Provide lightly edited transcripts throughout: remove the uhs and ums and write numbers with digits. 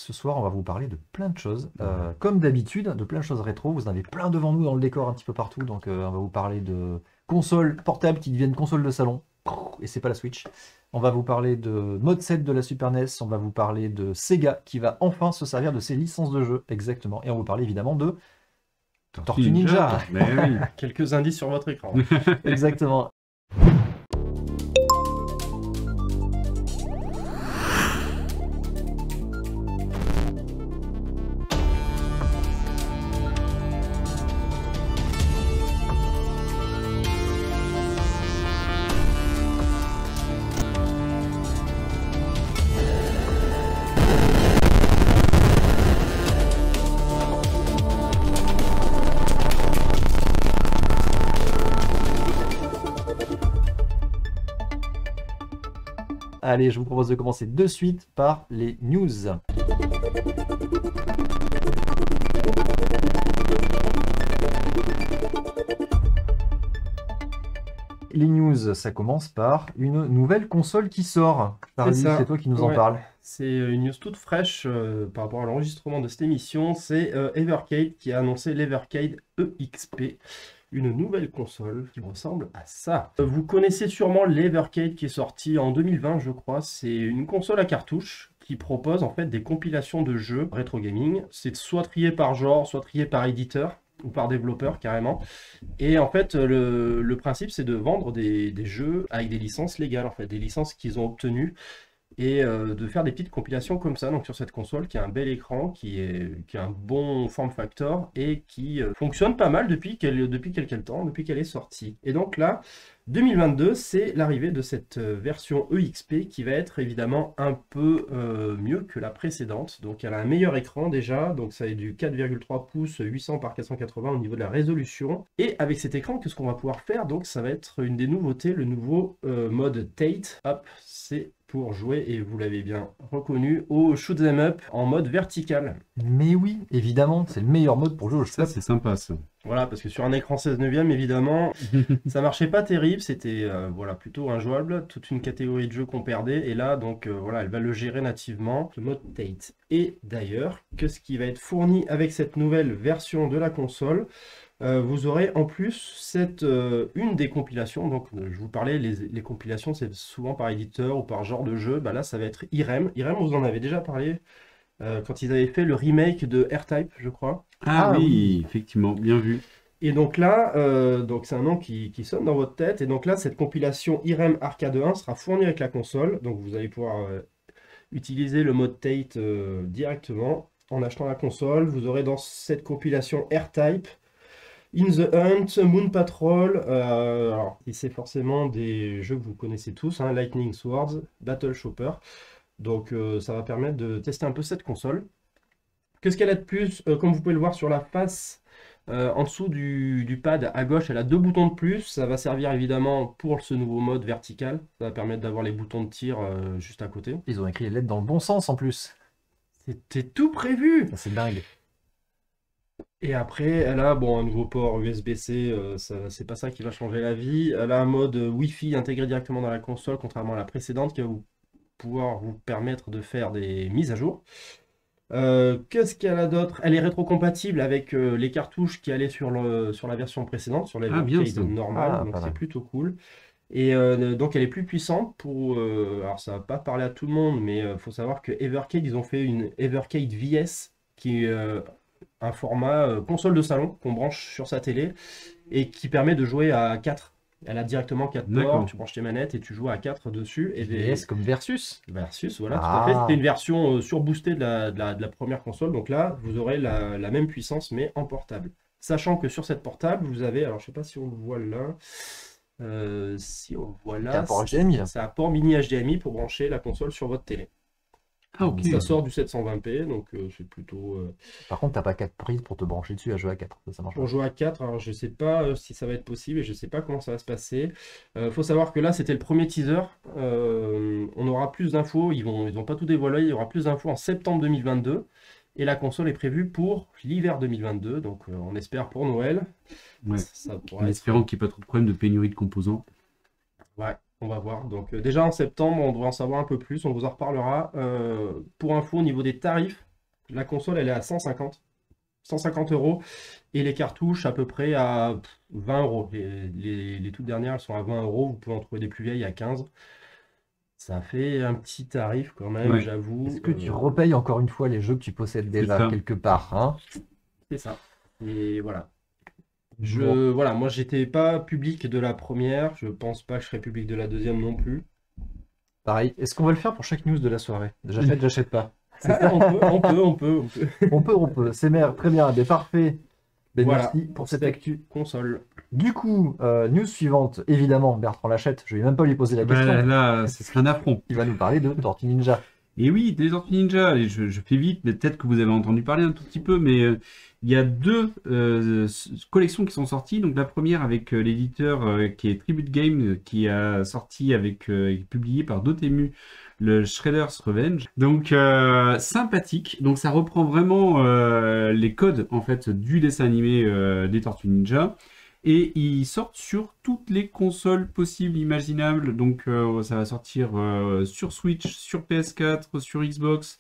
ce soir, on va vous parler de plein de choses. Comme d'habitude, de plein de choses rétro. Vous en avez plein devant nous dans le décor un petit peu partout. Donc, on va vous parler de consoles portables qui deviennent consoles de salon. Et c'est pas la Switch. On va vous parler de mode 7 de la Super NES. On va vous parler de Sega qui va enfin se servir de ses licences de jeux. Exactement. Et on va vous parler évidemment de Tortue Ninja. Mais oui. Quelques indices sur votre écran. Exactement. Allez, je vous propose de commencer de suite par les news. Les news, ça commence par une nouvelle console qui sort. Charlie, c'est toi qui nous en parle. C'est une news toute fraîche par rapport à l'enregistrement de cette émission. C'est Evercade qui a annoncé l'Evercade EXP. Une nouvelle console qui ressemble à ça. Vous connaissez sûrement l'Evercade qui est sorti en 2020, je crois. C'est une console à cartouche qui propose en fait des compilations de jeux rétro gaming. C'est soit trié par genre, soit trié par éditeur ou par développeur carrément. Et en fait, le principe, c'est de vendre des jeux avec des licences légales, en fait, des licences qu'ils ont obtenues. Et de faire des petites compilations comme ça, donc sur cette console qui a un bel écran, qui a un bon form factor et qui fonctionne pas mal depuis quelques temps, depuis qu'elle est sortie. Et donc là, 2022, c'est l'arrivée de cette version EXP qui va être évidemment un peu mieux que la précédente. Donc elle a un meilleur écran déjà, donc ça est du 4,3 pouces 800 par 480 au niveau de la résolution. Et avec cet écran, qu'est-ce qu'on va pouvoir faire? Donc ça va être une des nouveautés, le nouveau mode Tate. Hop, c'est pour jouer, et vous l'avez bien reconnu, au shoot 'em up en mode vertical. Mais oui, évidemment, c'est le meilleur mode pour jouer au Ça, c'est sympa, ça. Voilà, parce que sur un écran 16 neuvième, évidemment, ça marchait pas terrible, c'était voilà, plutôt injouable, toute une catégorie de jeux qu'on perdait, et là, donc voilà, elle va le gérer nativement, le mode Tate. Et d'ailleurs, qu'est-ce qui va être fourni avec cette nouvelle version de la console? Vous aurez en plus une des compilations, donc je vous parlais, les compilations c'est souvent par éditeur ou par genre de jeu, bah là ça va être Irem. Irem, vous en avez déjà parlé quand ils avaient fait le remake de R-Type, je crois. Ah oui, effectivement, bien vu. Et donc là, donc c'est un nom qui sonne dans votre tête, et donc là cette compilation Irem Arcade 1 sera fournie avec la console, donc vous allez pouvoir utiliser le mode Tate directement en achetant la console. Vous aurez dans cette compilation R-Type, In the Hunt, Moon Patrol, alors c'est forcément des jeux que vous connaissez tous, hein, Lightning Swords, Battle Chopper. Donc ça va permettre de tester un peu cette console. Qu'est-ce qu'elle a de plus? Comme vous pouvez le voir sur la face, en dessous du pad à gauche, elle a deux boutons de plus. Ça va servir évidemment pour ce nouveau mode vertical. Ça va permettre d'avoir les boutons de tir juste à côté. Ils ont écrit les lettres dans le bon sens en plus. C'était tout prévu! C'est dingue. Et après, elle a un nouveau port USB-C, c'est pas ça qui va changer la vie. Elle a un mode Wi-Fi intégré directement dans la console, contrairement à la précédente, qui va pouvoir vous permettre de faire des mises à jour. Qu'est-ce qu'elle a d'autre? Elle est rétrocompatible avec les cartouches qui allaient sur la version précédente, sur l'Evercade normale, donc c'est plutôt cool. Et donc elle est plus puissante alors ça va pas parler à tout le monde, mais il faut savoir que Evercade, ils ont fait une Evercade VS qui est un format console de salon qu'on branche sur sa télé et qui permet de jouer à 4. Elle a directement 4 ports, tu branches tes manettes et tu joues à 4 dessus. Et VS comme Versus. Versus, voilà, tout à fait. C'était une version surboostée de la première console. Donc là, vous aurez la même puissance, mais en portable. Sachant que sur cette portable, vous avez, alors je sais pas si on le voit là, si on le voit là, c'est un port HDMI. C'est un port mini HDMI pour brancher la console sur votre télé. Ah, ok. Ça sort du 720p, donc c'est plutôt... Par contre, t'as pas 4 prises pour te brancher dessus à jouer à 4. Ça marche Pour pas. jouer à 4, alors je sais pas si ça va être possible et je sais pas comment ça va se passer. Faut savoir que là, c'était le premier teaser. On aura plus d'infos, ils vont pas tout dévoiler, il y aura plus d'infos en septembre 2022. Et la console est prévue pour l'hiver 2022, donc on espère pour Noël. Ouais. Ça en espérant qu'il n'y ait pas trop de problèmes de pénurie de composants. Ouais, on va voir. Donc déjà en septembre, on devrait en savoir un peu plus, on vous en reparlera. Pour info, au niveau des tarifs, La console, elle est à 150. 150 euros. Et les cartouches, à peu près à 20 euros. Les toutes dernières, elles sont à 20 euros. Vous pouvez en trouver des plus vieilles à 15. Ça fait un petit tarif quand même, Ouais. j'avoue. Est-ce que tu repayes encore une fois les jeux que tu possèdes déjà ça. quelque part, hein? C'est ça. Et voilà. Bon. Voilà, moi, j'étais pas public de la première. Je pense pas que je serai public de la deuxième non plus. Pareil. Est-ce qu'on va le faire pour chaque news de la soirée? J'achète, j'achète pas. On peut. On peut. C'est très bien. Ben, parfait. Ben, Voilà. merci pour cette actu. Console. Du coup, news suivante. Évidemment, Bertrand l'achète. Je vais même pas lui poser la Bah, question. là, ce serait un affront. Il va nous parler de Tortue Ninja. Et oui, des Tortues Ninja, et je fais vite, mais peut-être que vous avez entendu parler un tout petit peu, mais il y a deux collections qui sont sorties. Donc la première avec l'éditeur qui est Tribute Game, qui a sorti publié par Dotemu, le Shredder's Revenge. Donc sympathique. Donc ça reprend vraiment les codes en fait du dessin animé des Tortues Ninja. Et ils sortent sur toutes les consoles possibles, imaginables. Donc ça va sortir sur Switch, sur PS4, sur Xbox.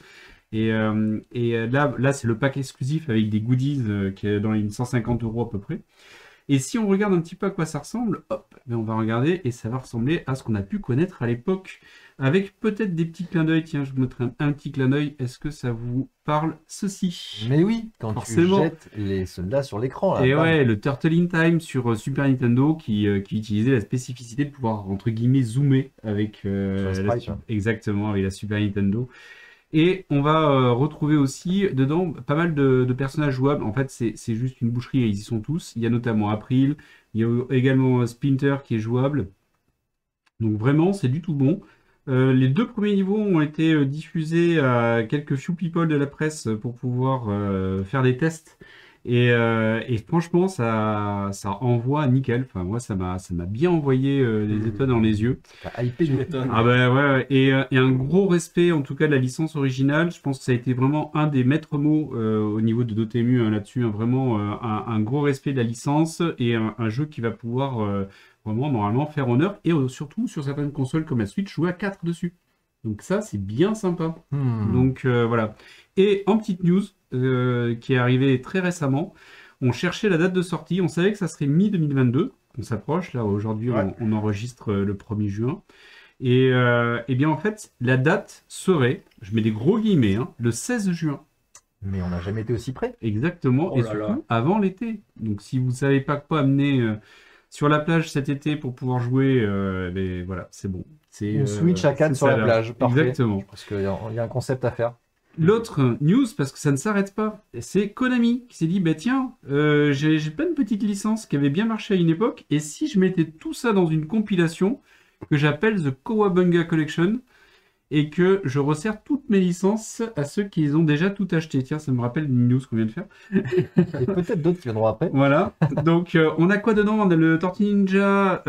Là c'est le pack exclusif avec des goodies qui est dans les 150 euros à peu près. Et si on regarde un petit peu à quoi ça ressemble, hop, ben on va regarder et ça va ressembler à ce qu'on a pu connaître à l'époque. Avec peut-être des petits clins d'œil. Tiens, je vous mettrai un petit clin d'œil. Est-ce que ça vous parle ceci? Mais oui, quand Forcément. tu jettes les soldats sur l'écran. Là, Et bam. ouais, le Turtle in Time sur Super Nintendo qui utilisait la spécificité de pouvoir, entre guillemets, zoomer avec Sur le sprite, hein. exactement, avec la Super Nintendo. Et on va retrouver aussi dedans pas mal de personnages jouables. En fait, c'est juste une boucherie et ils y sont tous. Il y a notamment April, il y a également Splinter qui est jouable. Donc vraiment, c'est du tout bon. Les deux premiers niveaux ont été diffusés à quelques few people de la presse pour pouvoir faire des tests. Et franchement, ça envoie nickel. Enfin, moi, ça m'a bien envoyé des étoiles dans les yeux. T'as hypé Tu du m'étonnes. Ah bah ouais. Et un gros respect en tout cas de la licence originale. Je pense que ça a été vraiment un des maîtres mots au niveau de Dotemu là-dessus. Vraiment un gros respect de la licence et un jeu qui va pouvoir vraiment normalement faire honneur. Et surtout sur certaines consoles comme la Switch, jouer à 4 dessus. Donc ça, c'est bien sympa. Donc voilà. Et en petite news qui est arrivée très récemment, on cherchait la date de sortie. On savait que ça serait mi-2022. On s'approche. Là, aujourd'hui, Ouais. on enregistre le 1er juin. Et bien en fait, la date serait, je mets des gros guillemets, hein, le 16 juin. Mais on n'a jamais été aussi près. Exactement. Oh Et là surtout là. avant l'été. Donc si vous ne savez pas quoi amener sur la plage cet été pour pouvoir jouer, ben, voilà, c'est bon. C'est Une Switch à 4 c'est sur ça, la là. plage. Parfait. Exactement. Parce qu'il y a un concept à faire. L'autre news, parce que ça ne s'arrête pas, c'est Konami qui s'est dit, bah tiens, j'ai plein de petites licences qui avaient bien marché à une époque, et si je mettais tout ça dans une compilation que j'appelle The Kawabunga Collection, et que je resserre toutes mes licences à ceux qui les ont déjà tout acheté. Tiens, ça me rappelle une news qu'on vient de faire. Et peut-être d'autres qui viendront après. Voilà. Donc, on a quoi dedans? On a le Tortue Ninja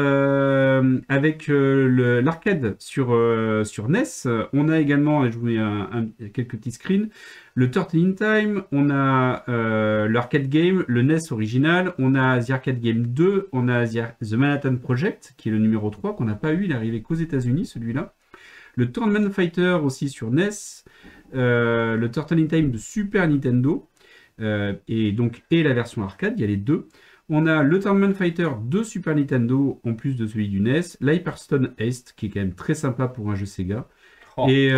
avec l'arcade sur NES. On a également, et je vous mets quelques petits screens, le Turtle in Time. On a l'arcade game, le NES original. On a The Arcade Game 2. On a The Manhattan Project, qui est le numéro 3, qu'on n'a pas eu. Il est arrivé qu'aux États-Unis, celui-là. Le Tournament Fighter aussi sur NES. Le Turtle in Time de Super Nintendo. Et la version arcade, il y a les deux. On a le Tournament Fighter de Super Nintendo en plus de celui du NES, l'Hyperstone Heist qui est quand même très sympa pour un jeu Sega, Oh. et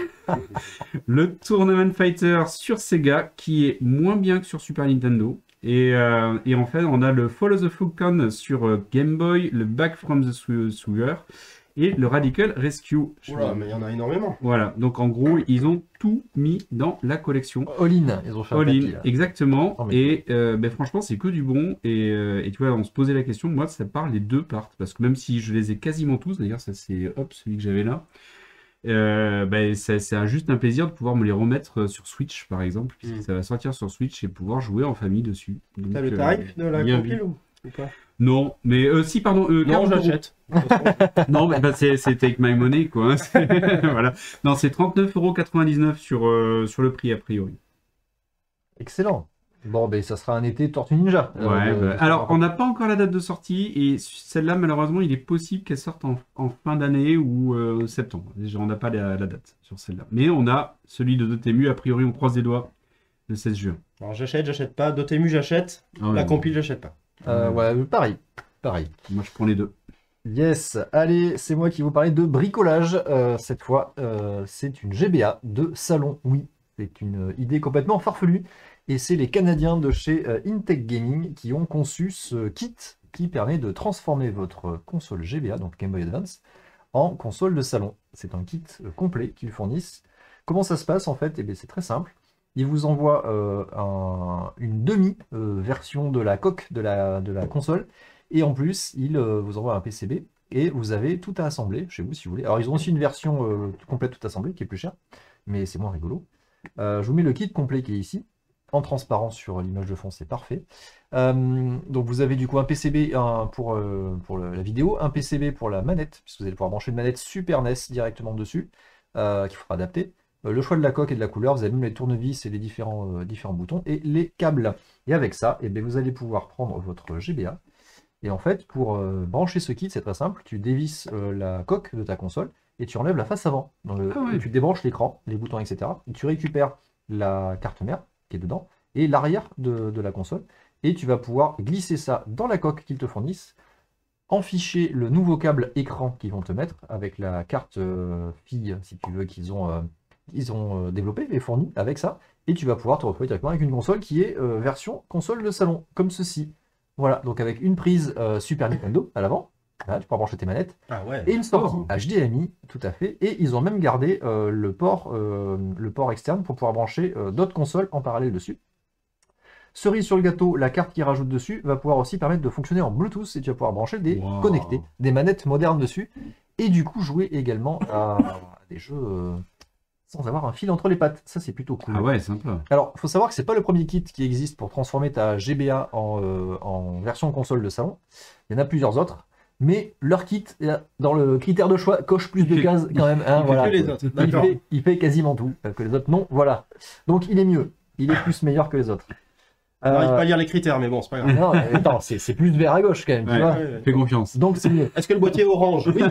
le Tournament Fighter sur Sega qui est moins bien que sur Super Nintendo. Et en fait, on a le Follow the Falcon sur Game Boy, le Back from the Sewer et le Radical Rescue. Oula, mais il y en a énormément. Voilà, donc en gros, ils ont tout mis dans la collection. All-in, ils ont fait un All tapis, in, là. exactement. Oh, mais Et ben, franchement, c'est que du bon. Et tu vois, on se posait la question, moi, ça part, les deux partent. Parce que même si je les ai quasiment tous, d'ailleurs, ça c'est hop, celui que j'avais là, ben, c'est juste un plaisir de pouvoir me les remettre sur Switch, par exemple, puisque ça va sortir sur Switch et pouvoir jouer en famille dessus. Donc, T'as le tarif de la bien compile vu. ou pas? Non, mais si, pardon, Non, 40 euros. j'achète. Non, mais bah, c'est take my money, quoi. Voilà. Non, c'est 39,99 € sur le prix, a priori. Excellent. Bon, ben ça sera un été Tortue Ninja. Ouais, bah, alors, on n'a pas encore la date de sortie, et celle-là, malheureusement, il est possible qu'elle sorte en fin d'année ou septembre. Déjà, on n'a pas la date sur celle-là. Mais on a celui de Dotemu, a priori, on croise les doigts. Le 16 juin. Alors j'achète pas. Dotemu, j'achète. Ah ouais, La compile, j'achète pas. Ouais, pareil. Pareil. Moi, je prends les deux. Yes, allez, c'est moi qui vous parlais de bricolage. Cette fois, c'est une GBA de salon. Oui, c'est une idée complètement farfelue. Et c'est les Canadiens de chez Intech Gaming qui ont conçu ce kit qui permet de transformer votre console GBA, donc Game Boy Advance, en console de salon. C'est un kit complet qu'ils fournissent. Comment ça se passe en fait? Eh bien, c'est très simple. Ils vous envoient une demi-version de la coque de la console. Et en plus, ils vous envoient un PCB et vous avez tout à assembler chez vous si vous voulez. Alors, ils ont aussi une version complète tout assemblée qui est plus chère, mais c'est moins rigolo. Je vous mets le kit complet qui est ici, en transparent sur l'image de fond, c'est parfait. Donc, vous avez du coup un PCB pour la vidéo, un PCB pour la manette, puisque vous allez pouvoir brancher une manette Super NES directement dessus, qu'il faudra adapter. Le choix de la coque et de la couleur, vous avez même les tournevis et les différents boutons et les câbles. Et avec ça, eh bien, vous allez pouvoir prendre votre GBA. Et en fait, pour brancher ce kit, c'est très simple. Tu dévisses la coque de ta console et tu enlèves la face avant. Et tu débranches l'écran, les boutons, etc. Et tu récupères la carte mère qui est dedans et l'arrière de la console. Et tu vas pouvoir glisser ça dans la coque qu'ils te fournissent, enficher le nouveau câble écran qu'ils vont te mettre avec la carte fille, si tu veux, qu'ils ont développé et fourni avec ça. Et tu vas pouvoir te retrouver directement avec une console qui est version console de salon, comme ceci. Voilà, donc avec une prise Super Nintendo à l'avant, tu pourras brancher tes manettes, et une sortie HDMI, tout à fait, et ils ont même gardé le port externe pour pouvoir brancher d'autres consoles en parallèle dessus. Cerise sur le gâteau, la carte qu'ils rajoutent dessus va pouvoir aussi permettre de fonctionner en Bluetooth, et tu vas pouvoir brancher des connectés, des manettes modernes dessus, et du coup jouer également à des jeux sans avoir un fil entre les pattes. Ça, c'est plutôt cool. Ah ouais, sympa. Alors, il faut savoir que c'est pas le premier kit qui existe pour transformer ta GBA en version console de salon. Il y en a plusieurs autres. Mais leur kit, dans le critère de choix, coche plus de cases quand même. Hein, Il fait que les autres. Il fait quasiment tout. Que les autres, non. Voilà. Donc, il est mieux. Il est plus meilleur que les autres. On n'arrive pas à lire les critères, mais bon, c'est pas grave. Non, attends, c'est plus vert à gauche quand même. Tu vois. Fais confiance. Donc, c'est mieux. Est-ce que le boîtier est orange? Oui.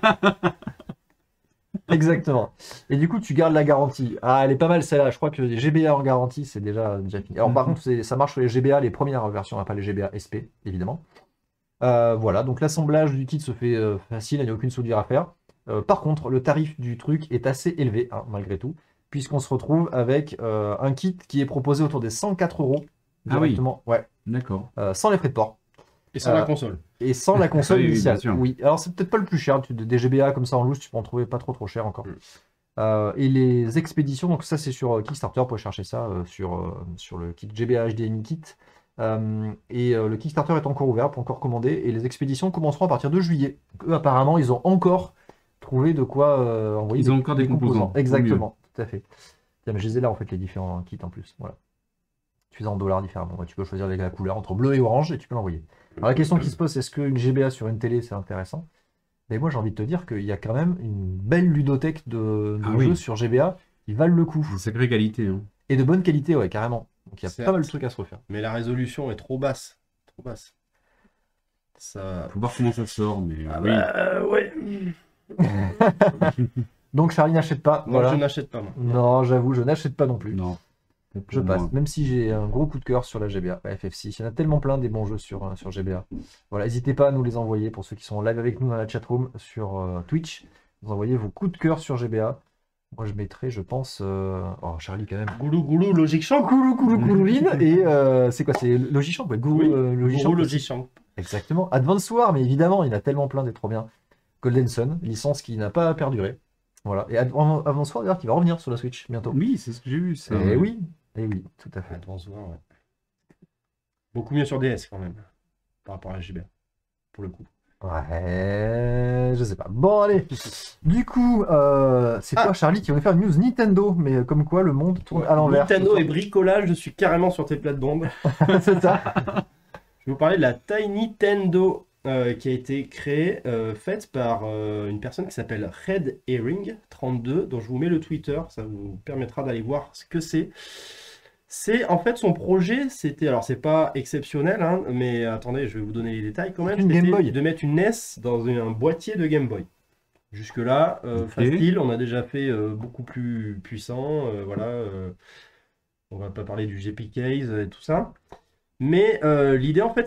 Exactement. Et du coup, tu gardes la garantie. Ah, elle est pas mal celle-là. Je crois que les GBA en garantie, c'est déjà fini. Alors, par contre, ça marche sur les GBA, les premières versions, pas les GBA SP, évidemment. Voilà, donc l'assemblage du kit se fait facile, il n'y a aucune soudure à faire. Par contre, le tarif du truc est assez élevé, hein, malgré tout, puisqu'on se retrouve avec un kit qui est proposé autour des 104 € directement. Ah oui. Ouais. D'accord. Sans les frais de port. Et sans la console. Et sans la console initiale. bien sûr. Oui, alors c'est peut-être pas le plus cher. Des GBA comme ça en loose, tu peux en trouver pas trop cher encore. Et les expéditions, donc ça c'est sur Kickstarter, vous pouvez chercher ça sur le kit GBA HDMI kit. Le Kickstarter est encore ouvert, pour encore commander. Et les expéditions commenceront à partir de juillet. Donc, eux, apparemment, ils ont encore trouvé de quoi envoyer. Ils ont encore des composants. Exactement, tout à fait. Tiens, mais je les ai là en fait, les différents kits en plus. Voilà. Tu les as en dollars différemment. Tu peux choisir la couleur entre bleu et orange et tu peux l'envoyer. Alors la question qui se pose, c'est est-ce qu'une GBA sur une télé c'est intéressant? Mais moi j'ai envie de te dire qu'il y a quand même une belle ludothèque de jeux sur GBA qui valent le coup. Une sacrée qualité. Hein. Et de bonne qualité, ouais, carrément. Donc il y a pas mal de trucs à se refaire. Mais la résolution est trop basse. Trop basse. Ça... Faut voir comment ça sort, mais ouais. Donc Charlie n'achète pas. Non, voilà. je n'achète pas. Moi. Non, j'avoue, je n'achète pas non plus. Non. Je passe, même si j'ai un gros coup de cœur sur la GBA, FF6. Il y en a tellement plein des bons jeux sur GBA. Voilà, n'hésitez pas à nous les envoyer pour ceux qui sont en live avec nous dans la chatroom sur Twitch. Vous envoyez vos coups de cœur sur GBA. Moi, je mettrais, je pense... Oh, Charlie, quand même. Goulou, Logic Champ. Goulouline. Et c'est quoi? C'est Logic Champ, ouais. Logic Champ. Exactement. Advance War, mais évidemment, il y en a tellement plein des trop bien. Golden Sun, licence qui n'a pas perduré. Voilà. Et Advance War, d'ailleurs, qui va revenir sur la Switch bientôt. Oui, c'est ce que j'ai vu. Ça. Et oui, tout à fait. Advance War, ouais. Beaucoup mieux sur DS, quand même. Par rapport à la GBA. Pour le coup. Ouais, je sais pas. Bon, allez. Du coup, c'est toi, Charlie, qui va faire une news Nintendo, mais comme quoi le monde tourne à l'envers. Nintendo et bricolage, je suis carrément sur tes plates-bandes. C'est ça. Je vais vous parler de la Tiny Nintendo qui a été créée, faite par une personne qui s'appelle Red Herring 32, dont je vous mets le Twitter, ça vous permettra d'aller voir ce que c'est. C'est en fait son projet, c'était, alors c'est pas exceptionnel, hein, mais attendez, je vais vous donner les détails quand même. Une Game Boy. De mettre une NES dans un boîtier de Game Boy. Jusque-là, facile, on a déjà fait beaucoup plus puissant, voilà. On va pas parler du GP Case et tout ça. Mais l'idée en fait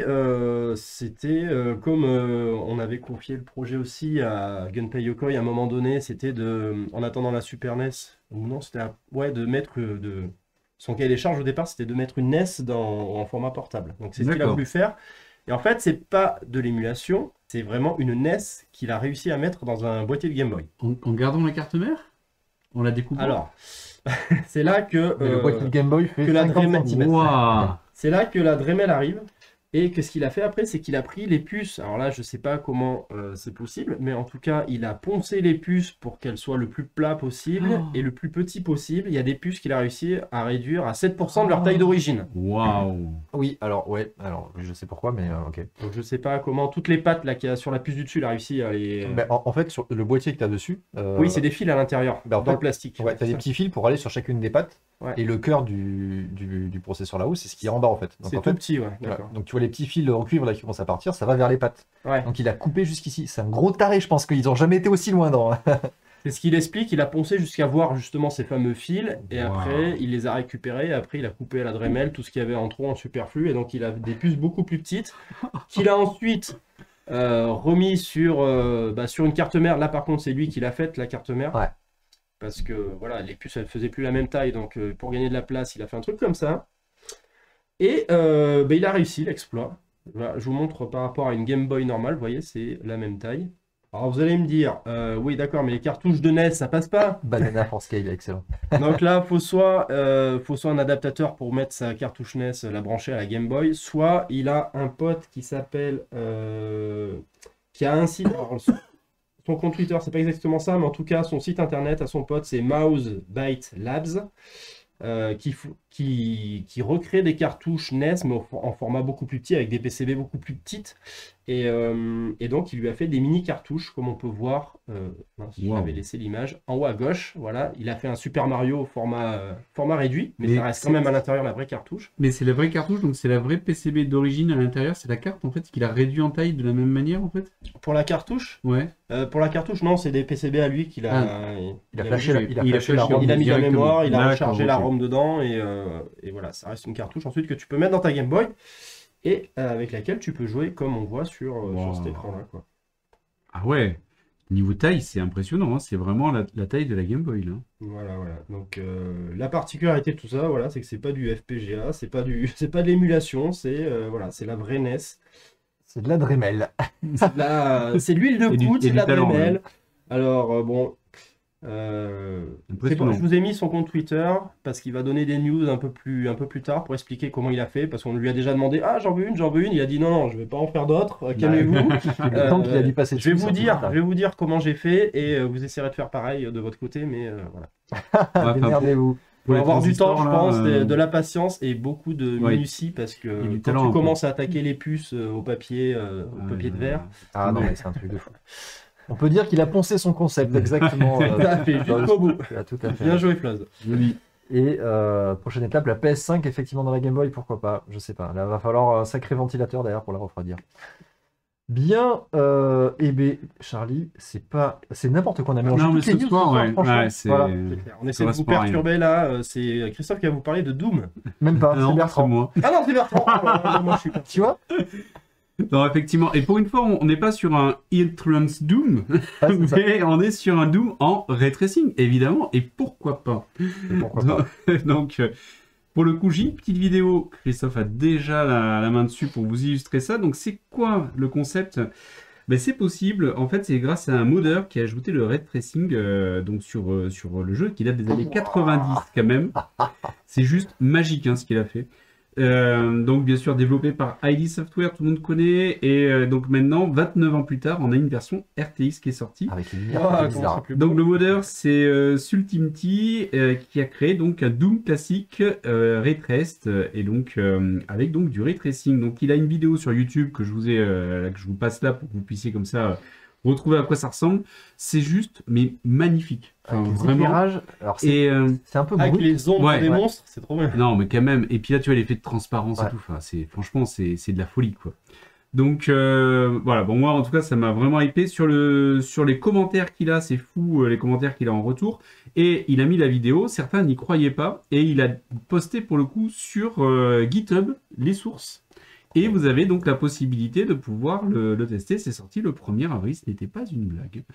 comme on avait confié le projet aussi à Gunpei Yokoi à un moment donné, c'était en attendant la Super NES, ou non, ouais, son cahier des charges au départ, c'était de mettre une NES en format portable. Donc c'est ce qu'il a D'accord. voulu faire. Et en fait, c'est pas de l'émulation, c'est vraiment une NES qu'il a réussi à mettre dans un boîtier de Game Boy. En gardant la carte mère? On la découpe? Alors, c'est là que, Mais le boîtier de Game Boy fait que la 50 Dream- cm. Waouh! c'est là que la Dremel arrive. Et que ce qu'il a fait après, c'est qu'il a pris les puces. Alors là, je sais pas comment c'est possible, mais en tout cas, il a poncé les puces pour qu'elles soient le plus plat possible Oh. et le plus petit possible. Il y a des puces qu'il a réussi à réduire à 7% de leur taille d'origine. Waouh! Oui, alors, ouais, alors, je sais pourquoi, mais ok. Donc je sais pas comment toutes les pattes là qu'il y a sur la puce du dessus, il a réussi à les. Ben, en fait, sur le boîtier que tu as dessus, Oui, c'est des fils à l'intérieur, bah, en dans fait, le plastique. ouais, tu as des petits fils pour aller sur chacune des pattes. Ouais. Et le cœur du processeur là-haut, c'est ce qui est en bas en fait. Donc, C'est en tout fait, petit, ouais. voilà. D'accord. Donc tu vois les petits fils en cuivre là qui commencent à partir, ça va vers les pattes. Ouais. Donc il a coupé jusqu'ici. C'est un gros taré, je pense qu'ils n'ont jamais été aussi loin dans. C'est ce qu'il explique. Il a poncé jusqu'à voir justement ces fameux fils et Wow. après il les a récupérés. Et après il a coupé à la Dremel tout ce qu'il y avait en trop en superflu et donc il a des puces beaucoup plus petites qu'il a ensuite remis sur une carte mère. Là par contre c'est lui qui l'a faite la carte mère. Ouais. Parce que voilà les puces elles faisaient plus la même taille donc pour gagner de la place il a fait un truc comme ça. Et il a réussi l'exploit. Voilà, je vous montre par rapport à une Game Boy normale. Vous voyez c'est la même taille. Alors vous allez me dire, oui d'accord, mais les cartouches de NES, ça passe pas. Banana for Scale, excellent. Donc là, faut soit un adaptateur pour mettre sa cartouche NES, la brancher à la Game Boy, soit il a un pote qui s'appelle, qui a un site. Alors, son compte Twitter, c'est pas exactement ça, mais en tout cas, son site internet à son pote, c'est Mouse Byte Labs. Qui recrée des cartouches NES mais en format beaucoup plus petit avec des PCB beaucoup plus petites et donc il lui a fait des mini cartouches comme on peut voir je Wow. l'avais laissé l'image en haut à gauche, voilà, il a fait un Super Mario au format réduit mais Mais ça reste quand c'est- même à l'intérieur la vraie cartouche. Mais c'est la vraie cartouche, donc c'est la vraie PCB d'origine à l'intérieur, c'est la carte en fait qu'il a réduit en taille de la même manière en fait? Pour la cartouche Ouais. non, c'est des PCB à lui qu'il a Il a flashé la il a flashé la flashé, ROM. il a mis de la directement. mémoire, il a D'accord, rechargé la ok. ROM dedans et voilà, ça reste une cartouche ensuite que tu peux mettre dans ta Game Boy et avec laquelle tu peux jouer comme on voit sur Wow. cet écran-là, quoi. Ah ouais, niveau taille, c'est impressionnant, hein. C'est vraiment la taille de la Game Boy là. Voilà, voilà. Donc la particularité de tout ça, voilà, c'est que c'est pas du FPGA, c'est pas de l'émulation, c'est voilà, c'est la vraie NES. C'est de la Dremel. C'est de l'huile de Et du- coude, et c'est de du la talent, Dremel. ouais. Alors bon, c'est Impressionnant. je vous ai mis son compte Twitter parce qu'il va donner des news un peu plus tard pour expliquer comment il a fait parce qu'on lui a déjà demandé ah j'en veux une, il a dit non je vais pas en faire d'autres, calmez-vous. Le temps qu'il a dû passer Je vais dessus, vous ça dire, fait je vais vous dire comment j'ai fait et vous essayerez de faire pareil de votre côté mais voilà. Enfin, Démerdez-vous. Faut les avoir du temps, je transistors, pense, là, de la patience et beaucoup de ouais. minutie parce que Et du quand talent, tu un peu. commences à attaquer les puces au papier de verre, Ah non, Ouais. mais c'est un truc de fou. On peut dire qu'il a poncé son concept, exactement. ça fait jusqu'au bout. Tout à fait. Bien joué, Floz. Joli. Et prochaine étape, la PS5, effectivement, dans la Game Boy, pourquoi pas, je sais pas. Là, va falloir un sacré ventilateur d'ailleurs pour la refroidir. Bien, eh ben, Charlie, c'est n'importe quoi. On a mélangé Non, mais toutes les ce news soir, ouais. franchement. Ouais, c'est. Voilà. C'est clair. On essaie de vous correspond à rien. perturber là. C'est Christophe qui va vous parler de Doom. Même pas, Non, c'est c'est Bertrand. moi. Ah non, c'est Bertrand. Oh, moi, je suis pas. Tu vois? Non, effectivement. Et pour une fois, on n'est pas sur un Iltrans Doom, Ah, c'est ça. mais on est sur un Doom en ray tracing, évidemment. Et pourquoi pas? Et pourquoi pas? Donc, pour le coup, j'ai une petite vidéo. Christophe a déjà la main dessus pour vous illustrer ça. Donc, c'est quoi le concept? Ben, c'est possible. En fait, c'est grâce à un modeur qui a ajouté le ray tracing donc sur le jeu qui date des années 90 quand même. C'est juste magique hein, ce qu'il a fait. Donc bien sûr développé par ID Software, tout le monde connaît, et donc maintenant 29 ans plus tard on a une version RTX qui est sortie. Avec les Ah, lumières comment bizarres. c'est plus beau. Donc le modeur c'est Sultimti qui a créé donc un Doom classique ray traced et donc avec donc du ray tracing. Donc il a une vidéo sur YouTube que je vous passe là pour que vous puissiez comme ça retrouver à quoi ça ressemble. C'est juste mais magnifique. Enfin, Avec les vraiment. éclairages. Alors, Et c'est un peu Avec brut. les ombres Ouais, des ouais. monstres, c'est trop bien. non, mais quand même. Et puis là, tu vois l'effet de transparence Ouais. et tout. Enfin, franchement, c'est de la folie, quoi. Donc voilà, bon moi en tout cas ça m'a vraiment hypé sur les commentaires qu'il a, c'est fou les commentaires qu'il a en retour. Et il a mis la vidéo, certains n'y croyaient pas, et il a posté pour le coup sur GitHub les sources. Et vous avez donc la possibilité de pouvoir le tester. C'est sorti le 1er avril, ce n'était pas une blague.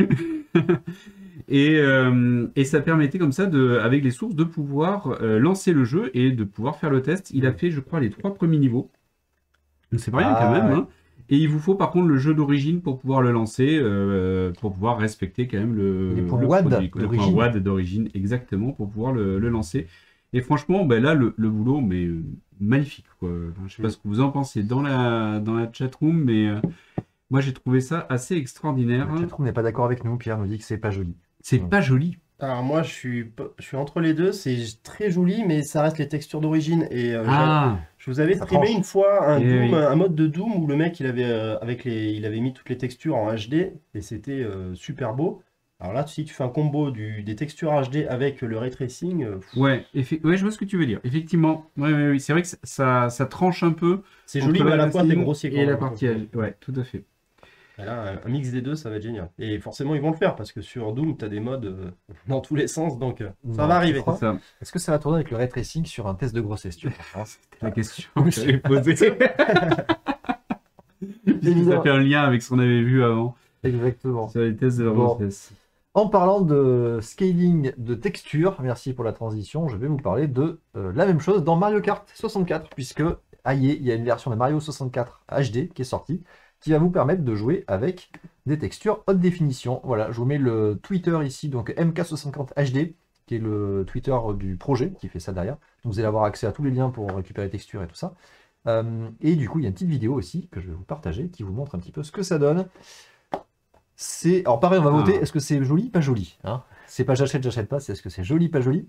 Et ça permettait comme ça, avec les sources, de pouvoir lancer le jeu et de pouvoir faire le test. Il a fait, je crois, les 3 premiers niveaux. Donc c'est pas rien quand même. ouais. Hein. Et il vous faut par contre le jeu d'origine pour pouvoir le lancer, pour pouvoir respecter quand même Les points le WAD produit, quoi. Le point d'origine. WAD d'origine, exactement, pour pouvoir le lancer. Et franchement, ben là, le boulot, mais magnifique, quoi. Enfin, je sais pas ce que vous en pensez dans la chatroom, mais moi j'ai trouvé ça assez extraordinaire. Le chatroom n'est pas d'accord avec nous. Pierre nous dit que c'est pas joli. C'est pas joli. Alors moi, je suis entre les deux. C'est très joli, mais ça reste les textures d'origine. Et Ah, je vous avais Ça streamé tranche. une fois un Eh Doom, oui. un mode de Doom où le mec il avait il avait mis toutes les textures en HD et c'était super beau. Alors là, si tu fais un combo des textures HD avec le ray tracing, Ouais, ouais, je vois ce que tu veux dire. Effectivement, ouais, ouais, oui, c'est vrai que ça tranche un peu c'est entre joli, mais à la fois c'est racing grossier quand et la même. partie âge. Ouais, tout à fait. Et là, un mix des deux, ça va être génial. Et forcément, ils vont le faire parce que sur Doom, tu as des modes dans tous les sens, donc ça Non, va tu arriver. crois C'est ça, Est-ce que ça va tourner avec le ray tracing sur un test de grossesse, tu penses la question que j'avais posée. Ça Évidemment. fait un lien avec ce qu'on avait vu avant Exactement. sur les tests de la Bon. grossesse. En parlant de scaling de texture, merci pour la transition, je vais vous parler de la même chose dans Mario Kart 64, puisque il y a une version de Mario 64 HD qui est sortie, qui va vous permettre de jouer avec des textures haute définition. Voilà, je vous mets le Twitter ici, donc MK60 HD, qui est le Twitter du projet qui fait ça derrière. Donc vous allez avoir accès à tous les liens pour récupérer les textures et tout ça. Et du coup, il y a une petite vidéo aussi que je vais vous partager qui vous montre un petit peu ce que ça donne. Alors pareil, on va voter, est-ce que c'est joli, pas joli, hein? C'est pas j'achète pas, c'est est-ce que c'est joli, pas joli.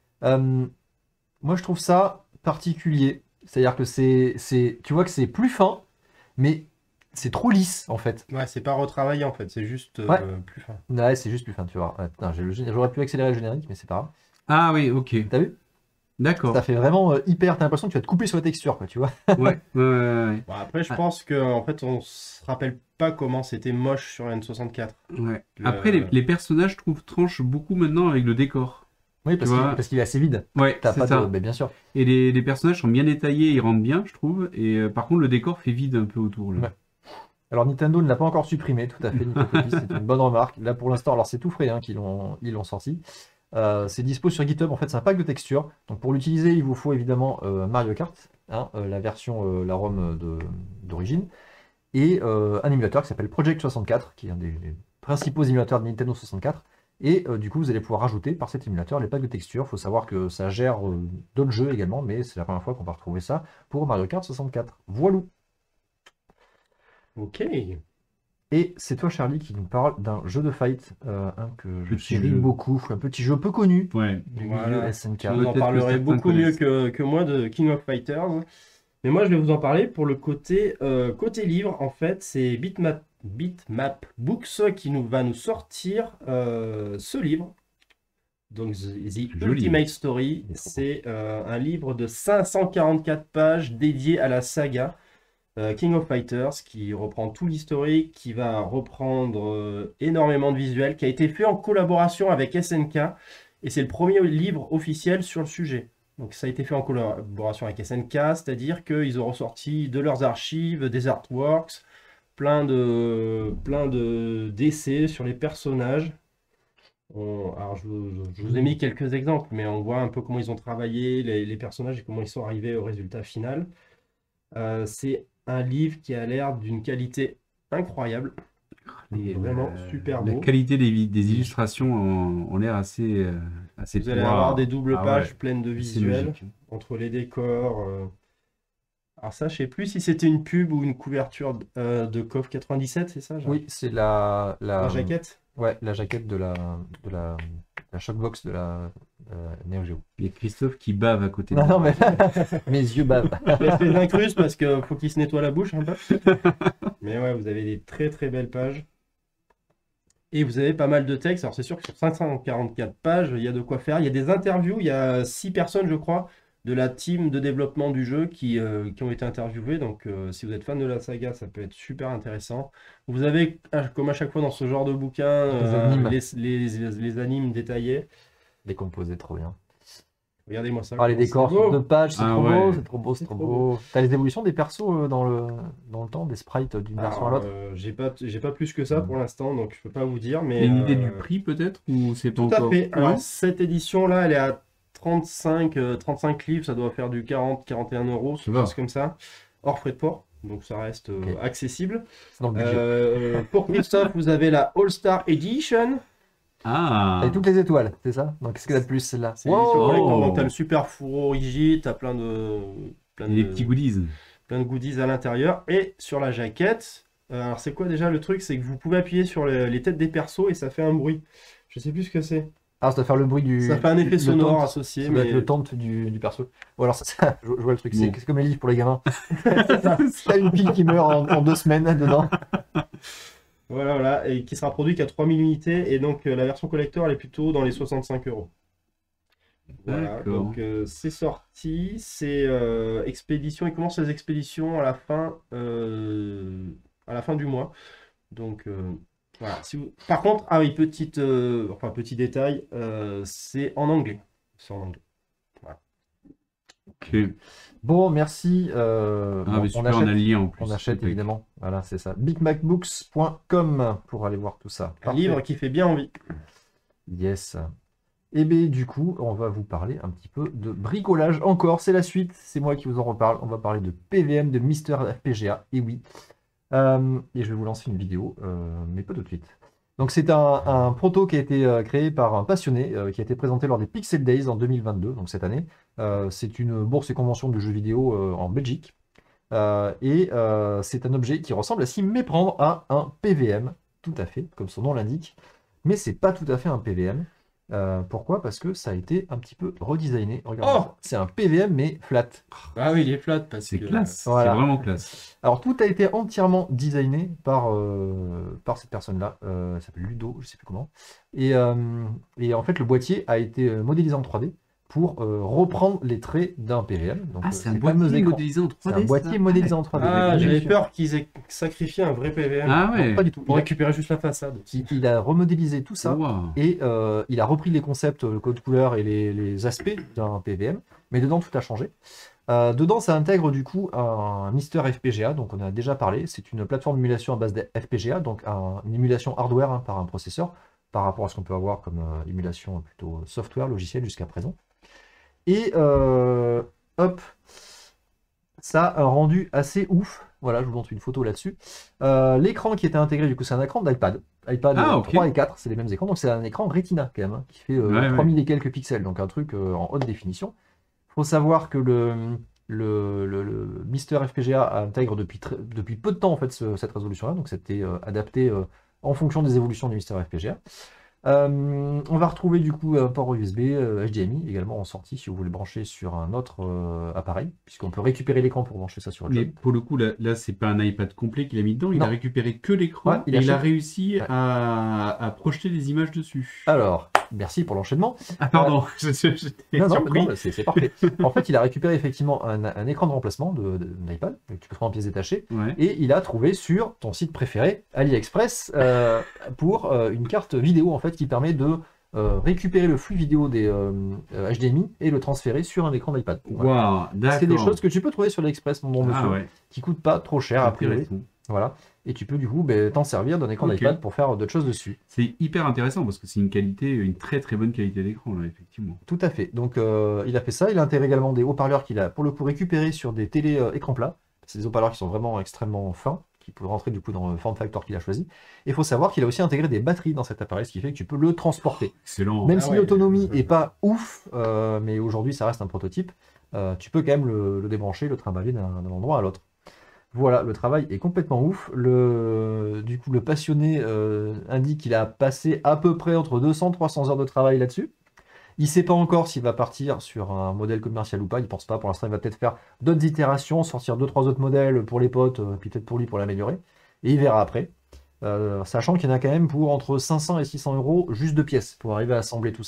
Moi je trouve ça particulier, c'est-à-dire que tu vois que c'est plus fin, mais c'est trop lisse en fait. Ouais, c'est pas retravaillé en fait, c'est juste Ouais. plus fin. Ouais, c'est juste plus fin, tu vois. Ouais, putain, j'aurais pu accélérer le générique, mais c'est pas grave. Ah oui, ok, T'as vu? d'accord. Ça fait vraiment hyper, t'as l'impression que tu vas te couper sur la texture, quoi, tu vois. Ouais, ouais. Bon, après, je Ah. pense que en fait, on se rappelle pas comment c'était moche sur N64. Ouais. Le- Après, les personnages, je trouve, tranchent beaucoup maintenant avec le décor. Oui, parce Tu vois. parce qu'il est assez vide. Ouais, T'as c'est pas ça. de. Mais bien sûr. Et les personnages sont bien détaillés, ils rentrent bien, je trouve. Et par contre, le décor fait vide un peu autour. Là. Ouais. Alors Nintendo ne l'a pas encore supprimé, tout à fait, Nico Copis, c'est une bonne remarque. Là pour l'instant, alors c'est tout frais hein, ils l'ont sorti. C'est dispo sur GitHub, en fait c'est un pack de textures. Donc pour l'utiliser, il vous faut évidemment Mario Kart, hein, la version, la ROM d'origine, et un émulateur qui s'appelle Project 64, qui est un des principaux émulateurs de Nintendo 64. Et du coup, vous allez pouvoir rajouter par cet émulateur les packs de textures. Il faut savoir que ça gère d'autres jeux également, mais c'est la première fois qu'on va retrouver ça pour Mario Kart 64. Voilà. Ok. Et c'est toi, Charlie, qui nous parle d'un jeu de fight que je Petit série jeu. beaucoup, un petit jeu peu connu Ouais. du Voilà. milieu SNK. Tu vous en Peut-être que parlerez certains beaucoup mieux connaissent. que moi de King of Fighters. Mais moi, je vais vous en parler pour le côté livre. En fait, c'est Bitmap Books qui va nous sortir ce livre. Donc, The Joli. Ultimate Story, c'est un livre de 544 pages dédié à la saga King of Fighters, qui reprend tout l'historique, qui va reprendre énormément de visuels, qui a été fait en collaboration avec SNK, et c'est le premier livre officiel sur le sujet. Donc ça a été fait en collaboration avec SNK, c'est-à-dire qu'ils ont ressorti de leurs archives, des artworks, plein de d'essais sur les personnages. Alors je vous ai mis quelques exemples, mais on voit un peu comment ils ont travaillé les personnages et comment ils sont arrivés au résultat final. C'est un livre qui a l'air d'une qualité incroyable. Et vraiment super La beau. qualité des illustrations ont l'air assez Vous allez Waouh. avoir des doubles Ah pages ouais, pleines de c'est visuels magique. entre les décors. Alors ça, je sais plus si c'était une pub ou une couverture de KOF 97, c'est ça, Jacques? Oui, c'est la La jaquette. Ouais, la jaquette de la Shockbox de la Neo Geo. Il y a Christophe qui bave à côté de Non, moi. non, mais mes yeux bavent. Je laisse les incrustes parce qu'il faut qu'il se nettoie la bouche un peu. Mais ouais, vous avez des très très belles pages. Et vous avez pas mal de textes. Alors c'est sûr que sur 544 pages, il y a de quoi faire. Il y a des interviews, il y a 6 personnes, je crois, de la team de développement du jeu qui ont été interviewés. Donc, si vous êtes fan de la saga, ça peut être super intéressant. Vous avez, comme à chaque fois dans ce genre de bouquin, animes. les animes détaillés. Décomposé, trop bien. Regardez-moi ça. Ah, les comment décors c'est sur beau. 2 pages, c'est Ah trop ouais. beau, c'est trop beau, c'est C'est trop trop beau. T'as les évolutions des persos dans le temps, des sprites d'une version à Alors, l'autre. j'ai pas plus que ça pour l'instant, donc je peux pas vous dire. Mais Et une idée du prix peut-être ou c'est pas tout à encore fait. Alors, Ouais. cette édition-là, elle est à 35 livres, ça doit faire du 40-41 euros, quelque va. chose comme ça, hors frais de port. Donc ça reste Ok. accessible. C'est dans le budget. Pour Christophe, vous avez la All-Star Edition. Ah. Avec toutes les étoiles, c'est ça? Donc qu'est-ce qu'il y a de plus celle-là? C'est l'édition Wow. collector, donc t'as le super fourreau rigide, t'as plein Et les petits goodies. plein de goodies à l'intérieur. Et sur la jaquette, alors c'est quoi déjà le truc? C'est que vous pouvez appuyer sur les têtes des persos et ça fait un bruit. Je sais plus ce que c'est. Ah, ça doit faire le bruit du. Ça fait un effet le sonore taunt. associé, Ça doit mais être le taunt du perso. Ou alors, je vois le truc, Bon. c'est comme les livres pour les gamins. T'as une pile qui meurt en 2 semaines dedans. voilà, et qui sera produit qu'à 3000 unités. Et donc la version collector, elle est plutôt dans les 65 euros. Voilà, D'accord. donc c'est sorti, c'est expédition. Il commence les expéditions à la fin du mois. Donc voilà. Par contre, ah oui, petit détail, c'est en anglais. C'est en anglais. Ok. Bon, merci. Ah, Bon, mais super, on a le lien en plus. on achète Impec. évidemment. Voilà, c'est ça. bigmacbooks.com pour aller voir tout ça. Un Parfait. livre qui fait bien envie. Yes. Et bien du coup, on va vous parler un petit peu de bricolage encore. C'est la suite, c'est moi qui vous en reparle. On va parler de PVM, de Mister FPGA. Et oui. Et je vais vous lancer une vidéo, mais pas tout de suite. Donc c'est un proto qui a été créé par un passionné, qui a été présenté lors des Pixel Days en 2022, donc cette année. C'est une bourse et convention de jeux vidéo en Belgique. C'est un objet qui ressemble à s'y méprendre à un PVM, tout à fait, comme son nom l'indique. Mais c'est pas tout à fait un PVM. Pourquoi? Parce que ça a été un petit peu redesigné. Regardez Oh ça. C'est un PVM mais flat. Ah oui, il est flat parce C'est que classe. Voilà. C'est vraiment classe. Alors tout a été entièrement designé par cette personne-là. Elle s'appelle Ludo, je sais plus comment. Et en fait le boîtier a été modélisé en 3D pour reprendre les traits d'un PVM. Donc, Ah, c'est un ces fameux boîtier écrans. modélisé en 3D. C'est un boîtier ça modélisé en 3D. Ah, Bien j'avais sûr. peur qu'ils aient sacrifié un vrai PVM. Ah Non, ouais. pas du tout. Pour récupérer juste la façade. Il a remodélisé tout ça. Waouh. Et il a repris les concepts, le code couleur et les aspects d'un PVM, mais dedans tout a changé. Dedans, ça intègre du coup un Mister FPGA, donc on en a déjà parlé. C'est une plateforme d'émulation à base de FPGA, donc une émulation hardware par un processeur, par rapport à ce qu'on peut avoir comme émulation plutôt software, logiciel jusqu'à présent. Et hop, ça a un rendu assez ouf. Voilà, je vous montre une photo là-dessus. L'écran qui était intégré, du coup, c'est un écran d'iPad. iPad Ah, ok. 3 et 4, c'est les mêmes écrans. Donc, c'est un écran Retina, quand même, hein, qui fait Ouais, 3000 et quelques pixels. Donc, un truc en haute définition. Il faut savoir que le Mister FPGA intègre depuis peu de temps, en fait, cette résolution-là. Donc, c'était adapté en fonction des évolutions du Mister FPGA. On va retrouver du coup un port USB, HDMI également en sortie si vous voulez brancher sur un autre appareil, puisqu'on peut récupérer l'écran pour brancher ça sur le Mais jeu. pour le coup, là c'est pas un iPad complet qu'il a mis dedans. Il Non. a récupéré que l'écran Ouais, il et il a achète- réussi Ouais. à projeter des images dessus. Alors, merci pour l'enchaînement. Ah, pardon. J'étais Non, surpris. non, c'est parfait. En fait, il a récupéré effectivement un écran de remplacement d'un iPad, que tu peux prendre en pièces détachées, Ouais. et il a trouvé sur ton site préféré, AliExpress, pour une carte vidéo en fait qui permet de récupérer le flux vidéo des HDMI et le transférer sur un écran d'iPad. Voilà. Waouh, d'accord. C'est des choses que tu peux trouver sur AliExpress, mon bon monsieur, Ah ouais. qui coûtent pas trop cher a priori. Intéressant. Voilà. Et tu peux du coup t'en servir d'un écran Ok. d'iPad pour faire d'autres choses dessus. C'est hyper intéressant parce que c'est une très très bonne qualité d'écran là, effectivement. Tout à fait. Donc il a fait ça. Il a intégré également des haut-parleurs qu'il a pour le coup récupérés sur des télé écran plat. C'est des haut-parleurs qui sont vraiment extrêmement fins, qui peuvent rentrer du coup dans le form factor qu'il a choisi. Et il faut savoir qu'il a aussi intégré des batteries dans cet appareil, ce qui fait que tu peux le transporter. Excellent. Même Ah si ouais. l'autonomie est pas ouf, mais aujourd'hui ça reste un prototype, tu peux quand même le débrancher, le trimballer d'un endroit à l'autre. Voilà, le travail est complètement ouf. Du coup, le passionné indique qu'il a passé à peu près entre 200 et 300 heures de travail là-dessus. Il ne sait pas encore s'il va partir sur un modèle commercial ou pas. Il ne pense pas. Pour l'instant, il va peut-être faire d'autres itérations, sortir 2-3 autres modèles pour les potes, puis peut-être pour lui pour l'améliorer. Et il verra après. Sachant qu'il y en a quand même pour entre 500 et 600 euros juste de pièces pour arriver à assembler tout ça.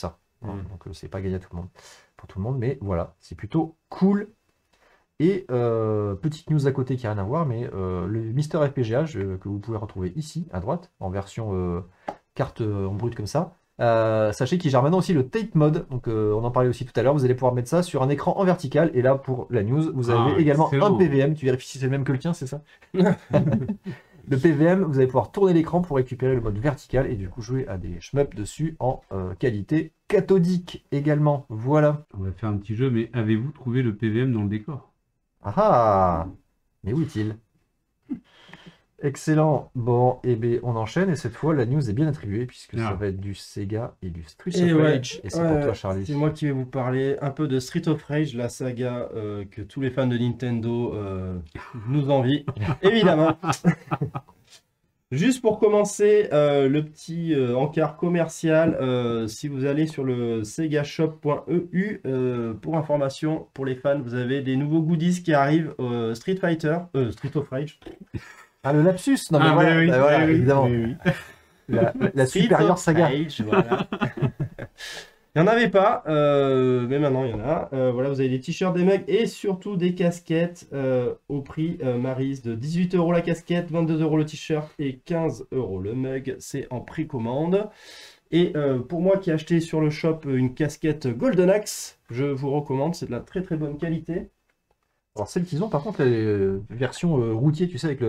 hein. Donc c'est pas gagné à tout le monde, pour tout le monde, mais voilà, c'est plutôt cool. Et petite news à côté qui n'a rien à voir, mais le Mister FPGA que vous pouvez retrouver ici à droite, en version carte en brut comme ça. Sachez qu'il gère maintenant aussi le Tape Mode, donc on en parlait aussi tout à l'heure. Vous allez pouvoir mettre ça sur un écran en vertical. Et là, pour la news, vous avez également excellent. un PVM. Tu vérifies si c'est le même que le tien, c'est ça? Le PVM, vous allez pouvoir tourner l'écran pour récupérer le mode vertical et du coup jouer à des shmups dessus en qualité cathodique également. Voilà. On va faire un petit jeu, mais avez-vous trouvé le PVM dans le décor? Ah ah! Mais où est-il? Excellent. Bon, et bien on enchaîne et cette fois la news est bien attribuée puisque ça va être du Sega et du Street Et of ouais, Rage. Et c'est pour toi, Charlie. c'est moi qui vais vous parler un peu de Street of Rage, la saga que tous les fans de Nintendo nous envient, évidemment. Juste pour commencer, le petit encart commercial, si vous allez sur le segashop.eu, pour information, pour les fans, vous avez des nouveaux goodies qui arrivent, Street of Rage. Ah, le lapsus? Non, mais Ah, voilà, oui, bah voilà, oui, évidemment. oui, oui. La Street supérieure of saga. Rage, voilà. Il n'y en avait pas, mais maintenant il y en a. Voilà, vous avez des t-shirts, des mugs et surtout des casquettes au prix Maryse de 18 € la casquette, 22 € le t-shirt et 15 € le mug. C'est en précommande. Et pour moi qui ai acheté sur le shop une casquette Golden Axe, je vous recommande, c'est de la très très bonne qualité. Alors celles qu'ils ont par contre, les versions routier, tu sais, avec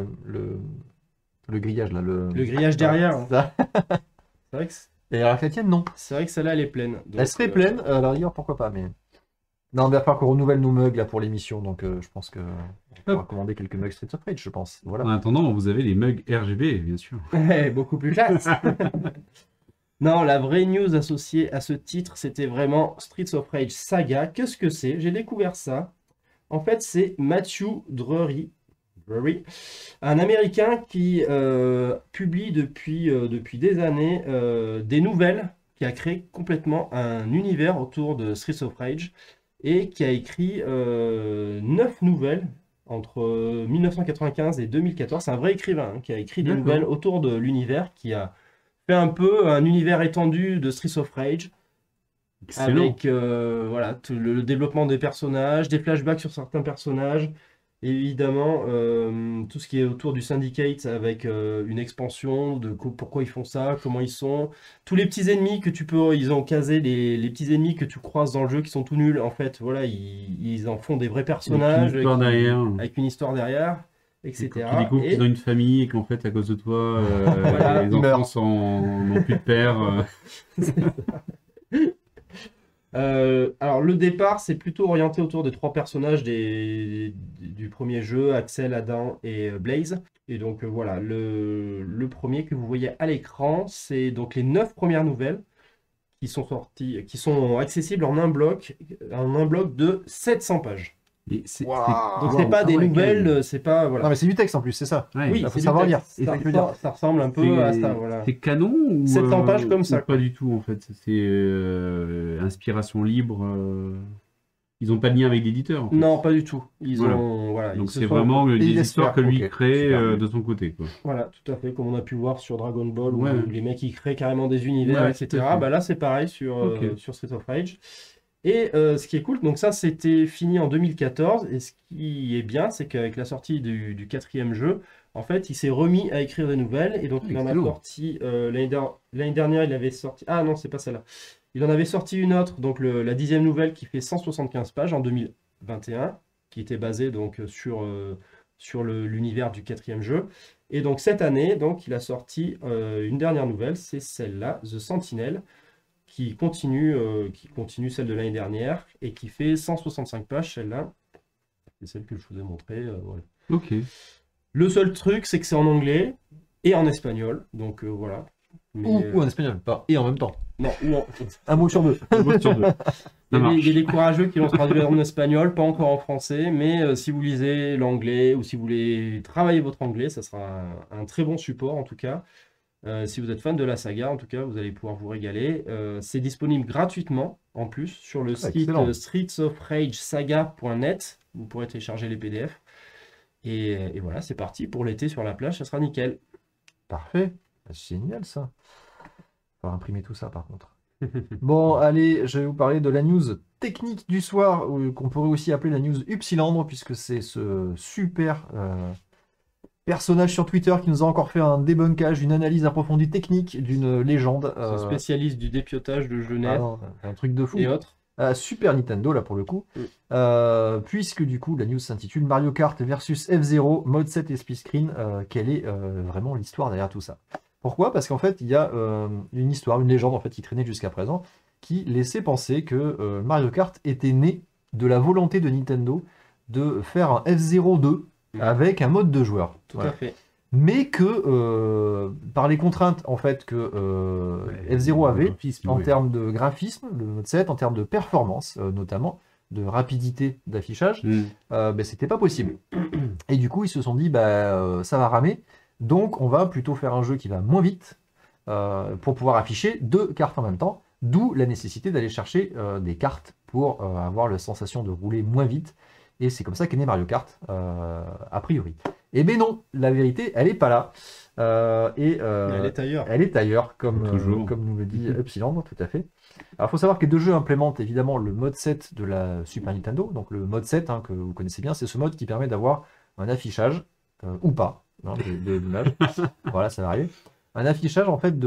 le grillage là. Le grillage derrière. Ça. C'est vrai que Et alors la tienne, non. celle-là elle est pleine. Donc, Elle serait pleine, à la rigueur, pourquoi pas, mais... Non, mais il va falloir qu'on renouvelle nos mugs là pour l'émission, donc je pense que on va commander quelques mugs Street of Rage, je pense. Voilà. En attendant, vous avez les mugs RGB, bien sûr. Beaucoup plus classe. Non, la vraie news associée à ce titre, c'était vraiment Streets of Rage Saga. Qu'est-ce que c'est? J'ai découvert ça. En fait, c'est Matthew Drury, un Américain qui publie depuis des années des nouvelles, qui a créé complètement un univers autour de Streets of Rage et qui a écrit 9 nouvelles entre 1995 et 2014. C'est un vrai écrivain qui a écrit des D'accord. nouvelles autour de l'univers, qui a fait un peu un univers étendu de Streets of Rage. Excellent. Avec voilà, tout le développement des personnages, des flashbacks sur certains personnages, évidemment tout ce qui est autour du Syndicate avec une expansion de pourquoi ils font ça, comment ils sont, tous les petits ennemis que tu peux, ils ont casé les petits ennemis que tu croises dans le jeu qui sont tout nuls, en fait, voilà, ils en font des vrais personnages Une histoire derrière. avec une histoire derrière, etc. Et quand tu découvres qu'ils ont une famille et qu'en fait, à cause de toi, Voilà, les ils enfants meurent. n'ont plus de père. Alors le départ c'est plutôt orienté autour des 3 personnages du premier jeu, Axel, Adam et Blaze. Et donc voilà, le premier que vous voyez à l'écran, c'est donc les 9 premières nouvelles qui sont sorties, qui sont accessibles en un bloc de 700 pages. Et c'est- Waouh. Donc c'est pas des ouais, nouvelles, c'est pas Non, voilà. mais c'est du texte en plus, c'est ça. ouais. Oui, il faut c'est du savoir texte. lire. C'est ça que je veux dire. Ça ressemble un peu à ça, voilà. C'est canon ou 700 pages comme ça, ou pas du tout en fait. C'est inspiration libre. Ils n'ont pas de lien avec l'éditeur. En fait. Non, pas du tout. Ils Voilà. ont voilà, Donc ils se c'est sont- vraiment ils des laissent histoires faire, que lui ok, crée super. de son côté. Quoi. Voilà, tout à fait, comme on a pu voir sur Dragon Ball, Ouais. où les mecs ils créent carrément des univers, Ouais, etc. tout à fait. Bah là c'est pareil sur, Ok. sur Street of Rage. Et ce qui est cool, donc ça c'était fini en 2014, et ce qui est bien, c'est qu'avec la sortie du 4e jeu, en fait il s'est remis à écrire des nouvelles, et donc il en a Excellent. sorti, l'année dernière il avait sorti, ah non c'est pas celle-là, il en avait sorti une autre, donc la 10e nouvelle qui fait 175 pages en 2021, qui était basée donc sur l'univers du 4e jeu. Et donc cette année, donc, il a sorti une dernière nouvelle, c'est celle-là, The Sentinel, qui continue celle de l'année dernière et qui fait 165 pages, celle-là. C'est celle que je vous ai montrée. Voilà. Ok. Le seul truc, c'est que c'est en anglais et en espagnol, donc voilà. Mais, Ou en espagnol, pas. Et en même temps. non, ou en- Un mot sur deux. Sur deux. Il y a marche. des courageux qui l'ont traduit en espagnol, pas encore en français, mais si vous lisez l'anglais ou si vous voulez travailler votre anglais, ça sera un très bon support en tout cas. Si vous êtes fan de la saga, en tout cas, vous allez pouvoir vous régaler. C'est disponible gratuitement en plus sur le site excellent. streetsofragesaga.net. Vous pourrez télécharger les PDF. Et voilà, c'est parti pour l'été sur la plage, ça sera nickel. Parfait. Bah, c'est génial ça. Faut imprimer tout ça par contre. Bon, allez, je vais vous parler de la news technique du soir, qu'on pourrait aussi appeler la news Upsilandre, puisque c'est ce super personnage sur Twitter qui nous a encore fait un débunkage, une analyse approfondie technique d'une légende. Ce spécialiste du dépiotage de jeux NES un truc de fou. et autres. Super Nintendo, là pour le coup. Puisque du coup, la news s'intitule Mario Kart versus F-Zero, mode 7 et split screen. Quelle est vraiment l'histoire derrière tout ça? Pourquoi? Parce qu'en fait, il y a une histoire, une légende en fait, qui traînait jusqu'à présent, qui laissait penser que Mario Kart était né de la volonté de Nintendo de faire un F-Zero 2 avec un mode de joueur. Tout à fait. Mais que par les contraintes en fait que F-Zero avait en termes de graphisme, le mode 7, en termes de performance notamment, de rapidité d'affichage, c'était pas possible. Et du coup, ils se sont dit, ça va ramer, donc on va plutôt faire un jeu qui va moins vite pour pouvoir afficher 2 cartes en même temps, d'où la nécessité d'aller chercher des cartes pour avoir la sensation de rouler moins vite. Et c'est comme ça qu'est né Mario Kart, a priori. Eh bien non, la vérité, elle n'est pas là. Elle est ailleurs. Elle est ailleurs, comme Toujours. nous le dit Upsilandre, tout à fait. Alors, il faut savoir que les deux jeux implémentent évidemment le mode 7 de la Super Nintendo. Donc, le mode 7, que vous connaissez bien, c'est ce mode qui permet d'avoir un affichage, ou pas, de l'image. Voilà, ça va arriver. Un affichage, en fait,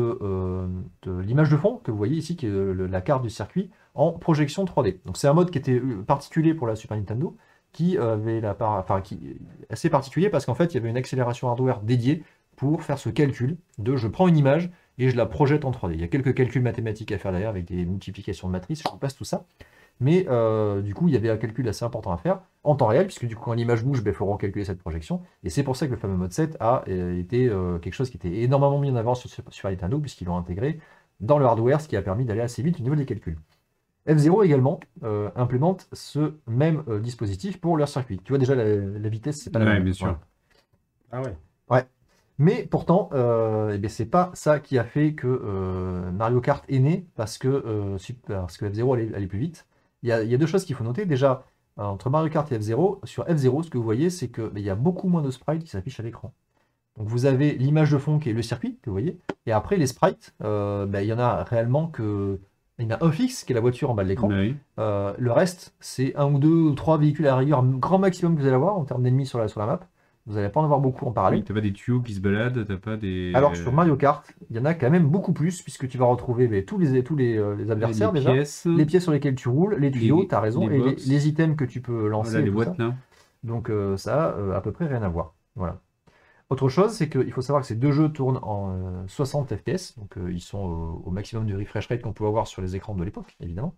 de l'image de fond que vous voyez ici, qui est la carte du circuit, en projection 3D. Donc, c'est un mode qui était particulier pour la Super Nintendo, qui avait qui est assez particulier parce qu'en fait, il y avait une accélération hardware dédiée pour faire ce calcul de je prends une image et je la projette en 3D. Il y a quelques calculs mathématiques à faire derrière avec des multiplications de matrices, je vous passe tout ça. Mais du coup, il y avait un calcul assez important à faire en temps réel, puisque du coup, quand l'image bouge, il faut recalculer cette projection. Et c'est pour ça que le fameux mode 7 a été quelque chose qui était énormément mis en avant sur Nintendo, puisqu'ils l'ont intégré dans le hardware, ce qui a permis d'aller assez vite au niveau des calculs. F-Zero également implémente ce même dispositif pour leur circuit. Tu vois déjà la vitesse, c'est pas la même. Bien sûr. Voilà. Ah ouais. Mais pourtant, c'est pas ça qui a fait que Mario Kart est né, parce que F-Zero allait plus vite. Il y a deux choses qu'il faut noter. Déjà, entre Mario Kart et F-Zero, sur F-Zero, ce que vous voyez, c'est qu'il y a beaucoup moins de sprites qui s'affichent à l'écran. Donc vous avez l'image de fond qui est le circuit, que vous voyez, et après les sprites, il y en a réellement que... Il y en a un fixe, qui est la voiture en bas de l'écran. Oui. Le reste, c'est 1 ou 2 ou 3 véhicules à la rigueur, grand maximum que vous allez avoir en termes d'ennemis sur la map. Vous n'allez pas en avoir beaucoup en parallèle. Oui, t'as pas des tuyaux qui se baladent, t'as pas des... Alors sur Mario Kart, il y en a quand même beaucoup plus, puisque tu vas retrouver tous les adversaires déjà, pièces, les pièces sur lesquelles tu roules, les tuyaux, tu as raison, les et box. les items que tu peux lancer. Voilà, et les tout boîtes ça. là. Donc ça a à peu près rien à voir. Voilà. Autre chose, c'est qu'il faut savoir que ces deux jeux tournent en 60 FPS, donc ils sont au maximum du refresh rate qu'on pouvait avoir sur les écrans de l'époque, évidemment.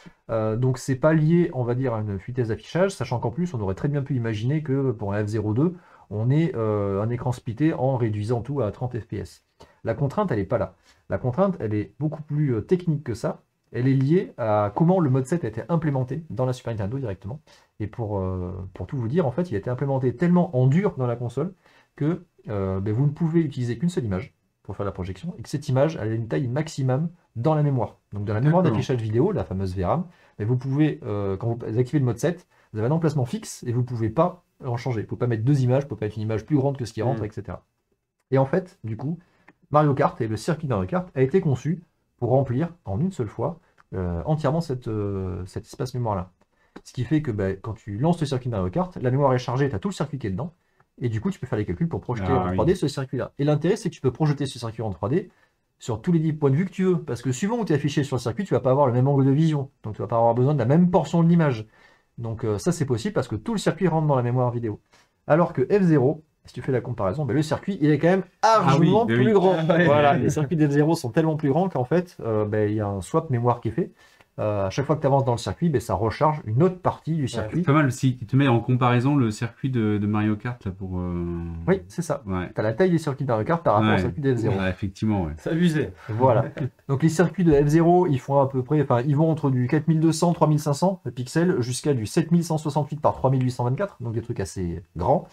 Donc c'est pas lié, on va dire, à une fluidité d'affichage, sachant qu'en plus, on aurait très bien pu imaginer que pour un F-Zero 2, on ait un écran splitté en réduisant tout à 30 FPS. La contrainte, elle n'est pas là. La contrainte, elle est beaucoup plus technique que ça. Elle est liée à comment le mode 7 a été implémenté dans la Super Nintendo directement. Et pour tout vous dire, en fait, il a été implémenté tellement en dur dans la console que vous ne pouvez utiliser qu'une seule image pour faire la projection, et que cette image elle a une taille maximum dans la mémoire. Donc dans la mémoire d'affichage vidéo, la fameuse VRAM, vous pouvez, quand vous activez le mode 7, vous avez un emplacement fixe et vous ne pouvez pas en changer. Il ne faut pas mettre deux images, il ne faut pas mettre une image plus grande que ce qui rentre, etc. Et en fait, du coup, Mario Kart et le circuit de Mario Kart a été conçu pour remplir en une seule fois entièrement cet espace mémoire-là. Ce qui fait que quand tu lances le circuit de Mario Kart, la mémoire est chargée, tu as tout le circuit qui est dedans, et du coup tu peux faire les calculs pour projeter en 3D ce circuit-là. Et l'intérêt c'est que tu peux projeter ce circuit en 3D sur tous les points de vue que tu veux, parce que suivant où tu es affiché sur le circuit, tu vas pas avoir le même angle de vision, donc tu vas pas avoir besoin de la même portion de l'image. Donc ça c'est possible parce que tout le circuit rentre dans la mémoire vidéo. Alors que F-Zero, si tu fais la comparaison, le circuit il est quand même largement plus grand. Voilà, les circuits d'F-Zero sont tellement plus grands qu'en fait il y a un swap mémoire qui est fait. À chaque fois que tu avances dans le circuit, ça recharge une autre partie du circuit. C'est pas mal si tu te mets en comparaison le circuit de Mario Kart là pour. Oui, c'est ça. Ouais. Tu as la taille des circuits de Mario Kart par rapport au circuit de F-Zero. Effectivement, ouais. C'est abusé. Voilà. Donc les circuits de F-Zero, ils font à peu près, ils vont entre du 4200, 3500 pixels jusqu'à du 7168 par 3824, donc des trucs assez grands.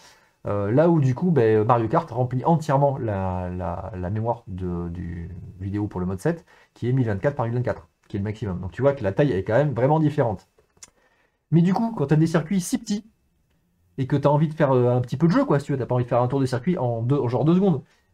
Là où du coup Mario Kart remplit entièrement la mémoire du vidéo pour le mode 7 qui est 1024 par 1024 qui est le maximum. Donc tu vois que la taille est quand même vraiment différente. Mais du coup, quand tu as des circuits si petits et que tu as envie de faire un petit peu de jeu, quoi, si tu veux, t'as pas envie de faire un tour de circuit en genre 2 secondes,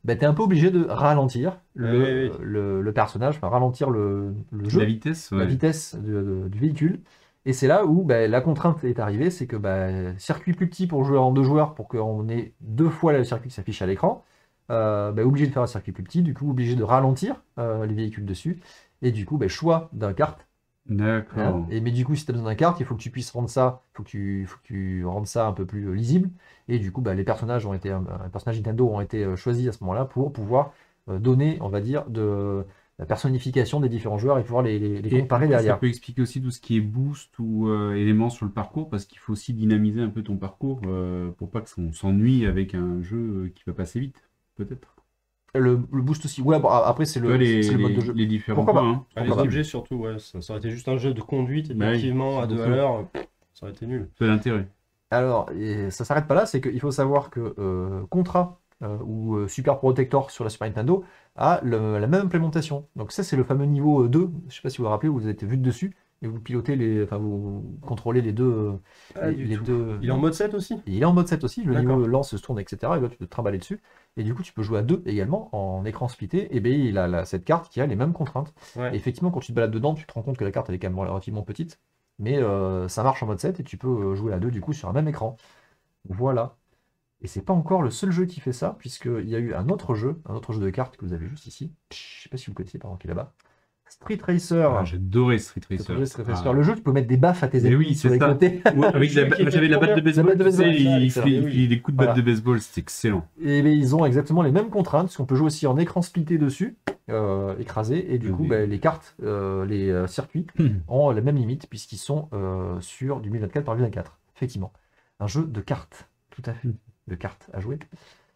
bah, tu es un peu obligé de ralentir Oui. le personnage, enfin ralentir le jeu, La vitesse, la ouais. vitesse du véhicule. Et c'est là où bah, la contrainte est arrivée, c'est que bah, circuit plus petit pour jouer en 2 joueurs, pour qu'on ait 2 fois le circuit qui s'affiche à l'écran, bah, obligé de faire un circuit plus petit, du coup obligé de ralentir les véhicules dessus, et du coup bah, choix d'un kart. D'accord. Mais du coup, si tu as besoin d'un kart, il faut que tu puisses rendre ça, faut que tu rendes ça un peu plus lisible. Et du coup, bah, les personnages les personnages Nintendo ont été choisis à ce moment-là pour pouvoir donner, on va dire, de la personnification des différents joueurs et pouvoir les Et comparer après, ça derrière. peut expliquer aussi tout ce qui est boost ou éléments sur le parcours, parce qu'il faut aussi dynamiser un peu ton parcours pour pas qu'on s'ennuie avec un jeu qui va passer vite, peut-être. Le boost aussi. Ouais, bon, après, Tu vois c'est le mode de jeu. les différents Pourquoi points, pas? hein. Ah, les Pourquoi pas? objets surtout, ouais, ça aurait été juste un jeu de conduite, Bah oui, effectivement, c'est à pour 2 à ça. l'heure, ça aurait été nul. C'est l'intérêt. Alors, et ça s'arrête pas là, c'est qu'il faut savoir que Contra ou Super Protector sur la Super Nintendo a la même implémentation. Donc ça, c'est le fameux niveau 2, je sais pas si vous vous rappelez, où vous êtes vu de dessus, et vous pilotez enfin vous contrôlez les deux. Pas du les tout. deux... Il est en mode 7 aussi? Et il est en mode 7 aussi, le D'accord. niveau lance se tourne, etc. Et là, tu peux te trimballer dessus. Et du coup, tu peux jouer à 2 également, en écran splitté. Et bien, il a cette carte qui a les mêmes contraintes. Et Ouais. effectivement, quand tu te balades dedans, tu te rends compte que la carte, elle est quand même relativement petite. Mais ça marche en mode 7 et tu peux jouer à 2 du coup sur un même écran. Voilà. Et c'est pas encore le seul jeu qui fait ça, puisqu'il y a eu un autre jeu de cartes que vous avez juste ici. Je sais pas si vous le connaissez, pardon, qui est là-bas. Street Racer. Ah, j'ai adoré Street Racer. Ah. Le jeu, tu peux mettre des baffes à tes Mais ennemis oui, sur c'est les ça. côtés. Ouais, avec Le jeu qui était j'avais la trop batte de bien. baseball, La batte de tu sais, baseball, il excellent. il Oui, filait des coups de batte Voilà. de baseball, c'était excellent. Et ben, ils ont exactement les mêmes contraintes, parce qu'on peut jouer aussi en écran splitté dessus, écrasé, et du coup, Oui. ben, les cartes, les circuits ont la même limite, puisqu'ils sont sur du 1024 par 1024. Effectivement. Un jeu de cartes, tout à fait, de cartes à jouer.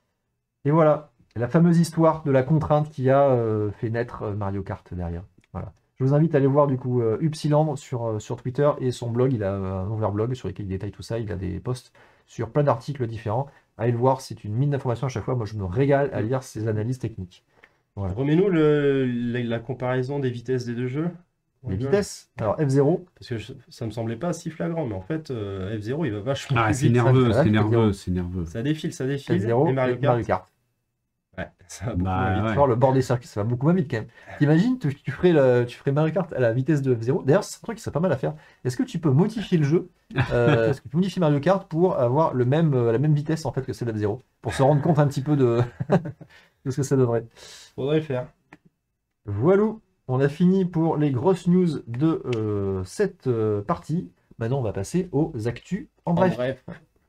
Et voilà, la fameuse histoire de la contrainte qui a fait naître Mario Kart derrière. Voilà. Je vous invite à aller voir du coup Upsiland sur Twitter et son blog, il a un overblog sur lequel il détaille tout ça, il a des posts sur plein d'articles différents. Allez le voir, c'est une mine d'informations à chaque fois. Moi, je me régale à lire ses analyses techniques. Voilà. Remets-nous la comparaison des vitesses des deux jeux. Les vitesses, alors F0, Parce que ça me semblait pas si flagrant, mais en fait, F0 il va vachement Ah, plus c'est vite. nerveux, ça, c'est F0. nerveux, c'est nerveux. Ça défile. Et F0 Mario et Kart. Mario Kart. Ouais, ça va beaucoup Bah, moins vite. Tu ouais. vois, le bord des circuits, ça va beaucoup moins vite quand même. T'imagines, tu ferais Mario Kart à la vitesse de F0. D'ailleurs, c'est un truc qui serait pas mal à faire. Est-ce que tu peux modifier le jeu Est-ce que tu peux modifier Mario Kart pour avoir la même vitesse en fait que celle de F0 pour se rendre compte un petit peu de ce que ça donnerait. Faudrait le faire. Voilà, on a fini pour les grosses news de cette partie. Maintenant, on va passer aux actus en bref. Bref.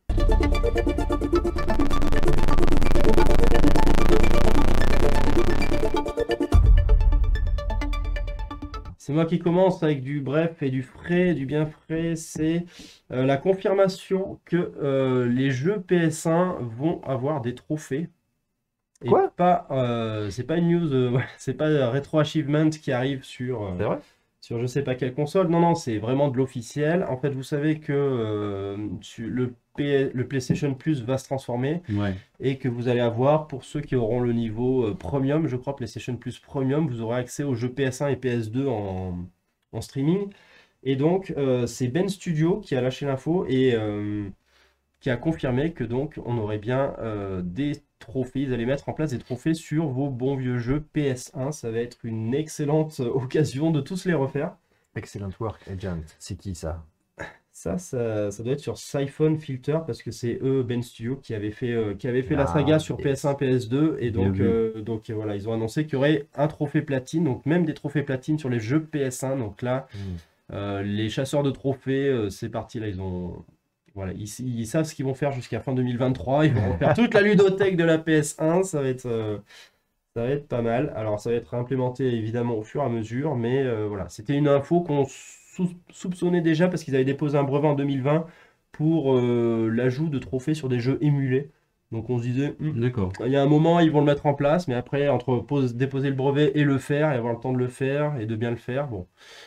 C'est moi qui commence avec du bref et du frais, du bien frais. C'est la confirmation que les jeux PS1 vont avoir des trophées. Et Quoi pas, c'est pas une news, ouais, c'est pas Retro Achievement qui arrive C'est vrai? sur je sais pas quelle console. Non, c'est vraiment de l'officiel. En fait, vous savez que le PlayStation Plus va se transformer Ouais. et que vous allez avoir, pour ceux qui auront le niveau Premium, je crois PlayStation Plus Premium, vous aurez accès aux jeux PS1 et PS2 en streaming. Et donc, c'est Ben Studio qui a lâché l'info et qui a confirmé que donc on aurait bien des trophées. Ils allaient mettre en place des trophées sur vos bons vieux jeux PS1. Ça va être une excellente occasion de tous les refaire. Excellent work, Agent. C'est qui ça? Ça doit être sur Siphon Filter parce que c'est eux, Ben Studio, qui avait fait la Ah, saga sur yes. PS1, PS2. Et Bien donc, vu. voilà, ils ont annoncé qu'il y aurait un trophée platine, donc même des trophées platine sur les jeux PS1. Donc là, les chasseurs de trophées, c'est parti. Là, voilà, ils savent ce qu'ils vont faire jusqu'à fin 2023. Ils vont refaire toute la ludothèque de la PS1. Ça va être pas mal. Alors, ça va être implémenté évidemment au fur et à mesure. Mais voilà, c'était une info qu'on soupçonnait déjà parce qu'ils avaient déposé un brevet en 2020 pour l'ajout de trophées sur des jeux émulés. Donc, on se disait, D'accord. il y a un moment, ils vont le mettre en place. Mais après, entre déposer le brevet et le faire, et avoir le temps de le faire et de bien le faire, bon.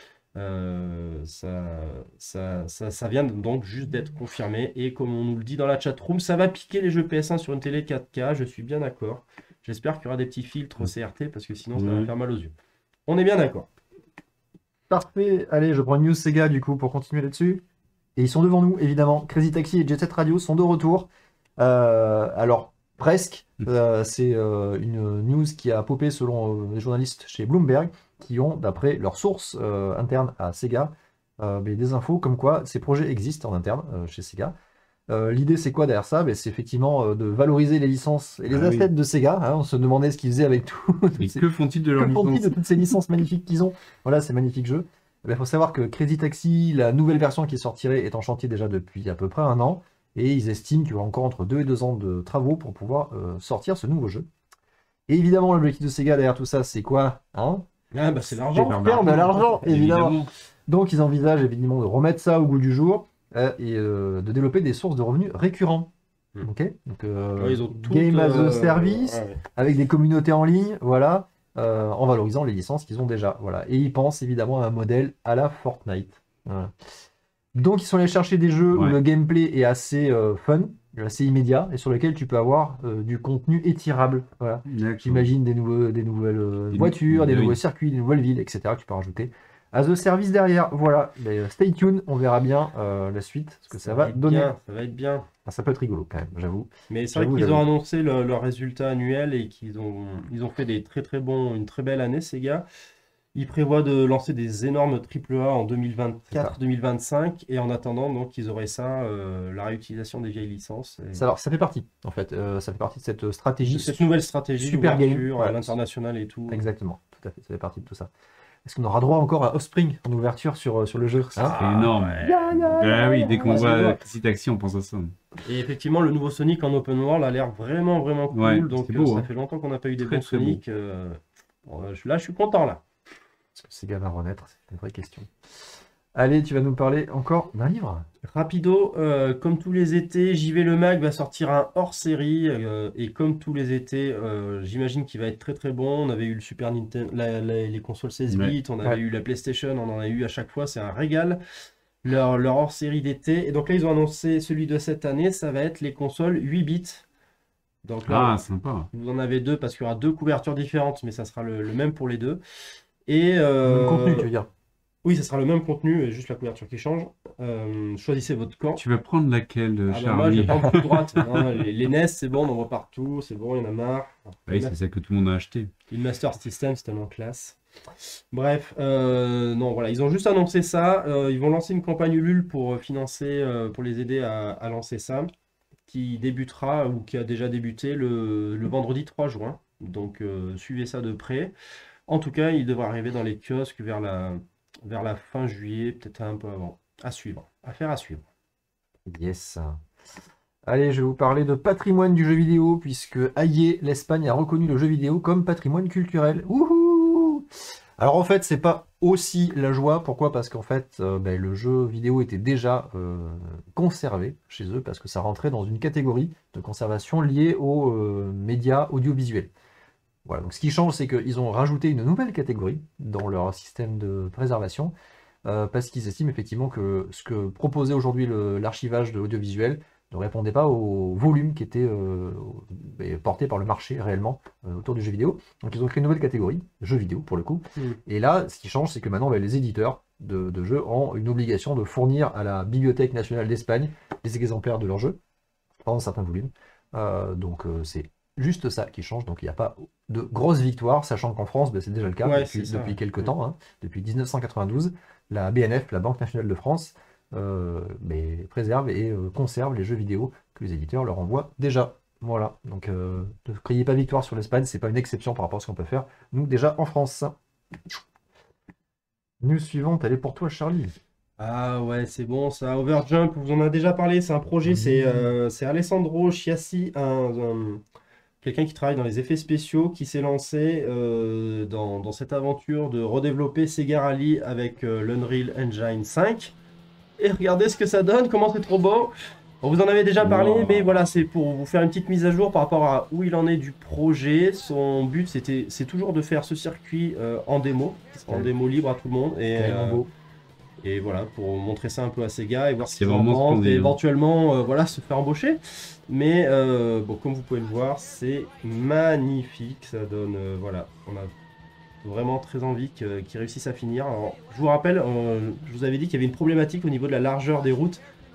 Ça vient donc juste d'être confirmé et comme on nous le dit dans la chatroom, ça va piquer les jeux PS1 sur une télé 4K, je suis bien d'accord. J'espère qu'il y aura des petits filtres CRT parce que sinon ça va faire mal aux yeux. On est bien d'accord. Parfait. Allez, je prends une news Sega du coup pour continuer là-dessus. Et ils sont devant nous, évidemment. Crazy Taxi et Jet Set Radio sont de retour. Alors, Presque. C'est une news qui a popé selon les journalistes chez Bloomberg, qui ont, d'après leurs sources internes à Sega, mais des infos comme quoi ces projets existent en interne chez Sega. L'idée, c'est quoi derrière ça? Ben, c'est effectivement de valoriser les licences et les Ah oui. assets de Sega. Hein. On se demandait ce qu'ils faisaient avec tout. Mais que font-ils de leur Que font-ils de licence? toutes ces licences magnifiques qu'ils ont? Voilà, ces magnifiques jeux. Il faut savoir que Crazy Taxi, la nouvelle version qui sortirait, est en chantier déjà depuis à peu près un an. Et ils estiment qu'il y aura encore entre 2 et 2 ans de travaux pour pouvoir sortir ce nouveau jeu. Et évidemment, l'objectif de Sega derrière tout ça, c'est quoi? Hein? Ah, bah, c'est l'argent. Faire de l'argent, évidemment. Évidemment. Donc ils envisagent évidemment de remettre ça au goût du jour et de développer des sources de revenus récurrents. Hmm. Ok. Donc Ouais, ils ont tout, Game as a Service, ouais. avec des communautés en ligne, voilà, en valorisant les licences qu'ils ont déjà. Voilà. Et ils pensent évidemment à un modèle à la Fortnite. Voilà. Donc ils sont allés chercher des jeux où Ouais. le gameplay est assez fun, assez immédiat, et sur lequel tu peux avoir du contenu étirable. Voilà. D'accord. J'imagine des nouvelles voitures, des oui. nouveaux circuits, des nouvelles villes, etc. que tu peux rajouter. As a Service derrière, voilà. Mais, stay tuned, on verra bien la suite, ce que ça va être donner. bien, ça va être bien. Ah, ça peut être rigolo quand même, j'avoue. Mais c'est vrai J'avoue, qu'ils ont j'avoue. annoncé leur résultat annuel et qu'ils ont, ils ont fait des très très bons, une très belle année, ces gars. Ils prévoient de lancer des énormes AAA en 2024-2025 et en attendant, donc, ils auraient ça, la réutilisation des vieilles licences. Et Alors, ça fait partie, en fait. Ça fait partie de cette stratégie. cette nouvelle stratégie Super game, d'ouverture à ouais. l'international et tout. Exactement, tout à fait, ça fait partie de tout ça. Est-ce qu'on aura droit encore à Offspring en ouverture sur le jeu? Ça Hein serait énorme. Ah oui, dès qu'on Ouais, c'est voit beau. Crazy Taxi, on pense à ça. Et effectivement, le nouveau Sonic en open world a l'air vraiment vraiment cool. Ouais, Donc c'est beau, ça hein. fait longtemps qu'on n'a pas eu des Très, bons très beau. Sonic. Bon, là, je suis content là. Est-ce que Sega va renaître? C'est une vraie question. Allez, tu vas nous parler encore d'un livre? Rapido, comme tous les étés, JV Le Mag va sortir un hors-série et comme tous les étés, j'imagine qu'il va être très très bon. On avait eu le Super Nintendo, les consoles 16 bits, on avait Ouais. eu la PlayStation, on en a eu à chaque fois, c'est un régal. Leur hors-série d'été. Et donc là, ils ont annoncé celui de cette année, ça va être les consoles 8 bits. Donc là, Ah, sympa. vous en avez deux parce qu'il y aura deux couvertures différentes, mais ça sera le même pour les deux. Et Même contenu, tu veux dire? oui, ça sera le même contenu, juste la couverture qui change. Choisissez votre camp. Tu vas prendre laquelle, Ah bah moi, je vais Charlie? prendre toute droite. Non, les NES, c'est bon, on en voit partout, c'est bon, il y en a marre. Oui, c'est celle que tout le monde a acheté. Le Master System, c'est tellement classe. Bref, non, voilà, ils ont juste annoncé ça. Ils vont lancer une campagne Ulule pour financer, pour les aider à lancer ça, qui débutera ou qui a déjà débuté le vendredi 3 juin. Donc, suivez ça de près. En tout cas, il devra arriver dans les kiosques vers la fin juillet, peut-être un peu avant. À suivre, affaire à suivre. Yes. Allez, je vais vous parler de patrimoine du jeu vidéo, puisque aïe, l'Espagne a reconnu le jeu vidéo comme patrimoine culturel. Wouhou! Alors en fait, c'est pas aussi la joie. Pourquoi? Parce qu'en fait, le jeu vidéo était déjà conservé chez eux, parce que ça rentrait dans une catégorie de conservation liée aux médias audiovisuels. Voilà, donc ce qui change, c'est qu'ils ont rajouté une nouvelle catégorie dans leur système de préservation, parce qu'ils estiment effectivement que ce que proposait aujourd'hui l'archivage de l'audiovisuel ne répondait pas au volume qui était porté par le marché réellement autour du jeu vidéo. Donc ils ont créé une nouvelle catégorie, jeux vidéo pour le coup. Et là, ce qui change, c'est que maintenant, les éditeurs de jeux ont une obligation de fournir à la Bibliothèque nationale d'Espagne des exemplaires de leurs jeux, dans certains volumes. C'est juste ça qui change, donc il n'y a pas de grosse victoire, sachant qu'en France, c'est déjà le cas Ouais, c'est ça. depuis quelques temps, hein. Depuis 1992, la BNF, la Banque nationale de France, préserve et conserve les jeux vidéo que les éditeurs leur envoient déjà. Voilà, donc ne criez pas victoire sur l'Espagne, c'est pas une exception par rapport à ce qu'on peut faire, nous déjà en France. News suivante, elle est pour toi, Charlie. Ah ouais, c'est bon ça. Overjump, vous en a déjà parlé, c'est un projet, c'est Alessandro Chiassi, quelqu'un qui travaille dans les effets spéciaux, qui s'est lancé dans cette aventure de redévelopper Sega Rally avec l'Unreal Engine 5. Et regardez ce que ça donne, comment c'est trop beau. On vous en avait déjà parlé, Wow. mais voilà, c'est pour vous faire une petite mise à jour par rapport à où il en est du projet. Son but, c'est toujours de faire ce circuit en démo libre à tout le monde. Et, Tellement beau. et voilà, pour montrer ça un peu à Sega et voir ce C'est qu'ils en vraiment pensent splendide, et hein. éventuellement voilà, se faire embaucher. Mais bon, comme vous pouvez le voir, c'est magnifique. Ça donne, voilà, on a vraiment très envie qu'ils réussissent à finir. Alors, je vous rappelle, je vous avais dit qu'il y avait une problématique au niveau de la largeur des routes.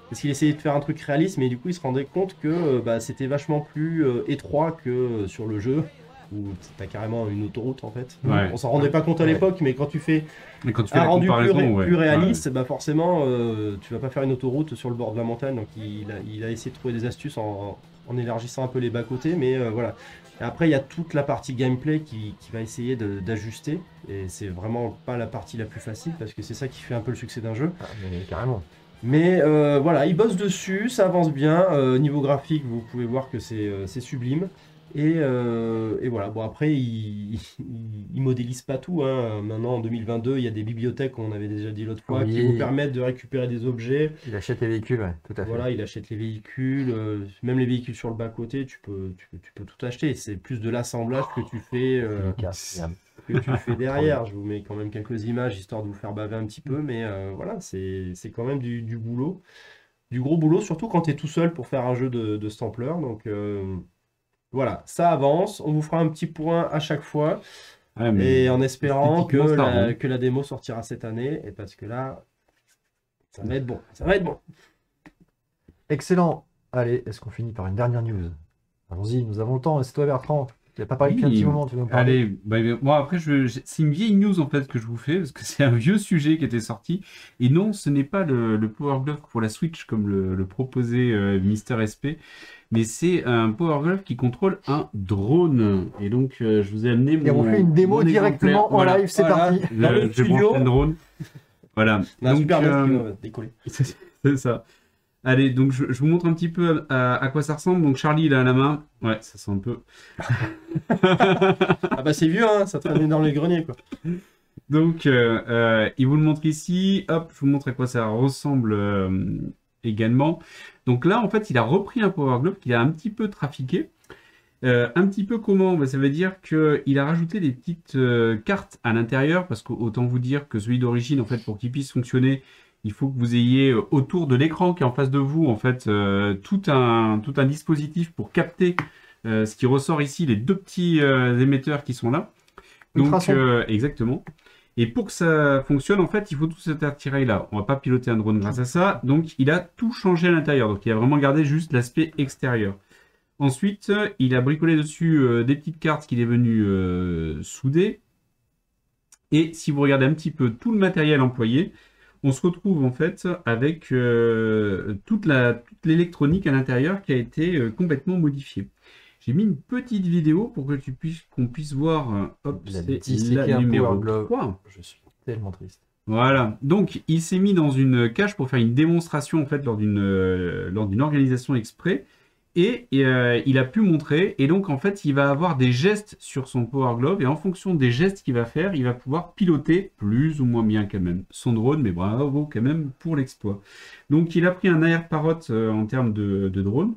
parce qu'il essayait de faire un truc réaliste, mais du coup il se rendait compte que bah, c'était vachement plus étroit que sur le jeu, où t'as carrément une autoroute en fait. Ouais. On s'en rendait pas compte à l'époque, mais quand tu fais Mais quand tu fais un la rendu comparaison, ouais. plus réaliste, bah forcément tu vas pas faire une autoroute sur le bord de la montagne, donc il a essayé de trouver des astuces en élargissant un peu les bas-côtés, mais voilà. Et après il y a toute la partie gameplay qui va essayer d'ajuster, et c'est vraiment pas la partie la plus facile, parce que c'est ça qui fait un peu le succès d'un jeu. Ah, mais carrément. Mais voilà, il bosse dessus, ça avance bien. Niveau graphique, vous pouvez voir que c'est sublime. Et voilà, bon après, il modélise pas tout, hein. Maintenant, en 2022, il y a des bibliothèques, on avait déjà dit l'autre fois, qui Oui. vous permettent de récupérer des objets. Il achète les véhicules, ouais, tout à fait. Voilà, il achète les véhicules, même les véhicules sur le bas-côté, tu peux tout acheter. C'est plus de l'assemblage que tu fais. Que tu fais derrière. Je vous mets quand même quelques images histoire de vous faire baver un petit peu, mais voilà, c'est quand même du boulot. Du gros boulot, surtout quand tu es tout seul pour faire un jeu de cette ampleur. Donc voilà, ça avance. On vous fera un petit point à chaque fois. Ouais, mais Et en espérant que esthétiquement, ça rend. que la démo sortira cette année. Et parce que là, ça va être bon. Ça va être bon. Excellent. Allez, est-ce qu'on finit par une dernière news? Allons-y, nous avons le temps. C'est toi, Bertrand. Tu n'as pas parlé depuis un petit moment, tu veux nous parler? Allez, moi après, c'est une vieille news en fait que je vous fais parce que c'est un vieux sujet qui était sorti. Et non, ce n'est pas le Power Glove pour la Switch comme le proposait Mister SP, mais c'est un Power Glove qui contrôle un drone. Et donc, je vous ai amené Et on fait une démo mon directement exemplaire. en live, c'est Voilà. parti. Dans le Je studio. branche un drone. Voilà. On a un Donc, super mec qui va décoller. c'est ça. Allez, donc je vous montre un petit peu à quoi ça ressemble. Donc Charlie, il a à la main. Ouais, ça sent un peu. Ah bah c'est vieux, hein, ça traînait dans les greniers quoi. Donc, il vous le montre ici. Hop, je vous montre à quoi ça ressemble également. Donc là, en fait, il a repris un Power Glove qu'il a un petit peu trafiqué. Un petit peu comment? Bah, ça veut dire qu'il a rajouté des petites cartes à l'intérieur, parce qu'autant vous dire que celui d'origine, en fait, pour qu'il puisse fonctionner, il faut que vous ayez autour de l'écran qui est en face de vous, en fait, tout un dispositif pour capter ce qui ressort ici, les deux petits émetteurs qui sont là. Donc, Ultrason. exactement. Et pour que ça fonctionne, en fait, il faut tout cet attirail-là. On va pas piloter un drone grâce à ça. Donc, il a tout changé à l'intérieur. Donc, il a vraiment gardé juste l'aspect extérieur. Ensuite, il a bricolé dessus des petites cartes qu'il est venu souder. Et si vous regardez un petit peu tout le matériel employé, on se retrouve en fait avec toute l'électronique à l'intérieur qui a été complètement modifiée. J'ai mis une petite vidéo pour que qu'on puisse voir. Hop, Il a c'est disséqué la un numéro Power Glove. 3. Je suis tellement triste. Voilà. Donc, il s'est mis dans une cage pour faire une démonstration en fait lors d'une organisation exprès. Et il a pu montrer. Et donc, en fait, il va avoir des gestes sur son Power Glove. Et en fonction des gestes qu'il va faire, il va pouvoir piloter plus ou moins bien quand même son drone. Mais bravo quand même pour l'exploit. Donc, il a pris un Air Parrot en termes de drone.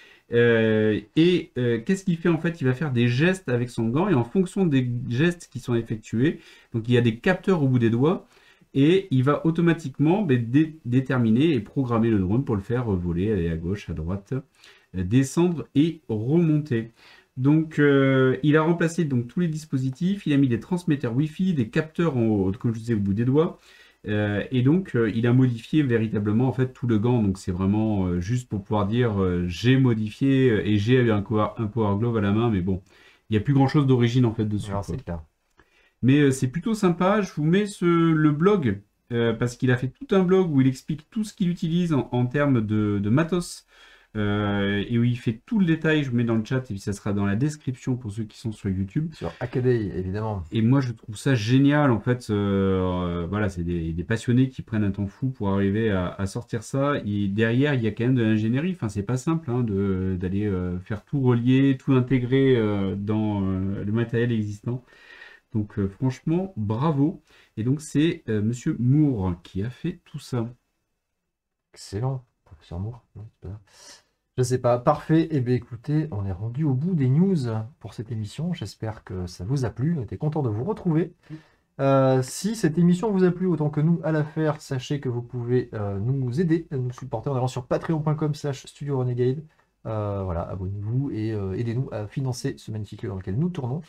Qu'est-ce qu'il fait en fait? Il va faire des gestes avec son gant. Et en fonction des gestes qui sont effectués, donc il y a des capteurs au bout des doigts. Et il va automatiquement déterminer et programmer le drone pour le faire voler, aller à gauche, à droite, descendre et remonter. Donc, il a remplacé donc, tous les dispositifs. Il a mis des transmetteurs Wi-Fi, des capteurs, comme je disais, au bout des doigts. Et donc, il a modifié véritablement en fait tout le gant. Donc, c'est vraiment juste pour pouvoir dire j'ai modifié et j'ai un Power Glove à la main. Mais bon, il n'y a plus grand-chose d'origine en fait dessus. Alors, c'est clair. Mais c'est plutôt sympa. Je vous mets le blog parce qu'il a fait tout un blog où il explique tout ce qu'il utilise en termes de matos et où il fait tout le détail. Je vous mets dans le chat et puis ça sera dans la description pour ceux qui sont sur YouTube. Sur Hackaday, évidemment. Et moi, je trouve ça génial. En fait, voilà, c'est des passionnés qui prennent un temps fou pour arriver à sortir ça. Et derrière, il y a quand même de l'ingénierie. Enfin, c'est pas simple hein, d'aller faire tout relier, tout intégrer dans le matériel existant. Donc franchement, bravo. Et donc c'est Monsieur Moore qui a fait tout ça. Excellent. Professeur Moore. Non, c'est pas ça. Je sais pas. Parfait. Eh bien écoutez, on est rendu au bout des news pour cette émission. J'espère que ça vous a plu. On était content de vous retrouver. Si cette émission vous a plu autant que nous à la faire, sachez que vous pouvez nous aider, nous supporter en allant sur patreon.com/Studio Renegade. Voilà, abonnez-vous et aidez-nous à financer ce magnifique lieu dans lequel nous tournons.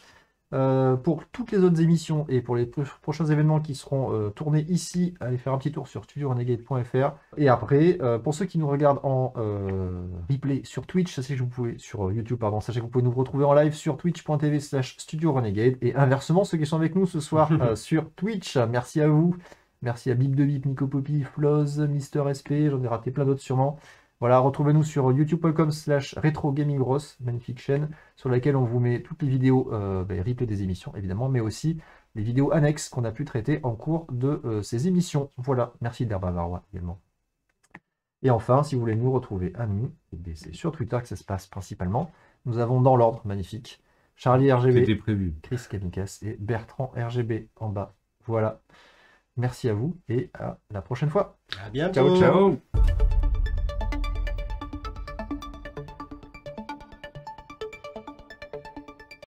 Pour toutes les autres émissions et pour les prochains événements qui seront tournés ici, allez faire un petit tour sur studiorenegade.fr. Et après, pour ceux qui nous regardent en replay sur Twitch, sachez que vous pouvez, sur YouTube, pardon, sachez que vous pouvez nous retrouver en live sur twitch.tv/studiorenegade. Et inversement, ceux qui sont avec nous ce soir sur Twitch, merci à vous. Merci à Bip de Bip, Nico Poppy, Floz, Mister SP, j'en ai raté plein d'autres sûrement. Voilà, retrouvez-nous sur youtube.com/retrogamingross, magnifique chaîne, sur laquelle on vous met toutes les vidéos, replay des émissions évidemment, mais aussi les vidéos annexes qu'on a pu traiter en cours de ces émissions. Voilà, merci d'Herbavarois également. Et enfin, si vous voulez nous retrouver à nous, c'est sur Twitter que ça se passe principalement. Nous avons dans l'ordre, magnifique, Charlie RGB, C'était prévu. Chris Kamikas et Bertrand RGB en bas. Voilà, merci à vous et à la prochaine fois. À bientôt. Ciao, ciao.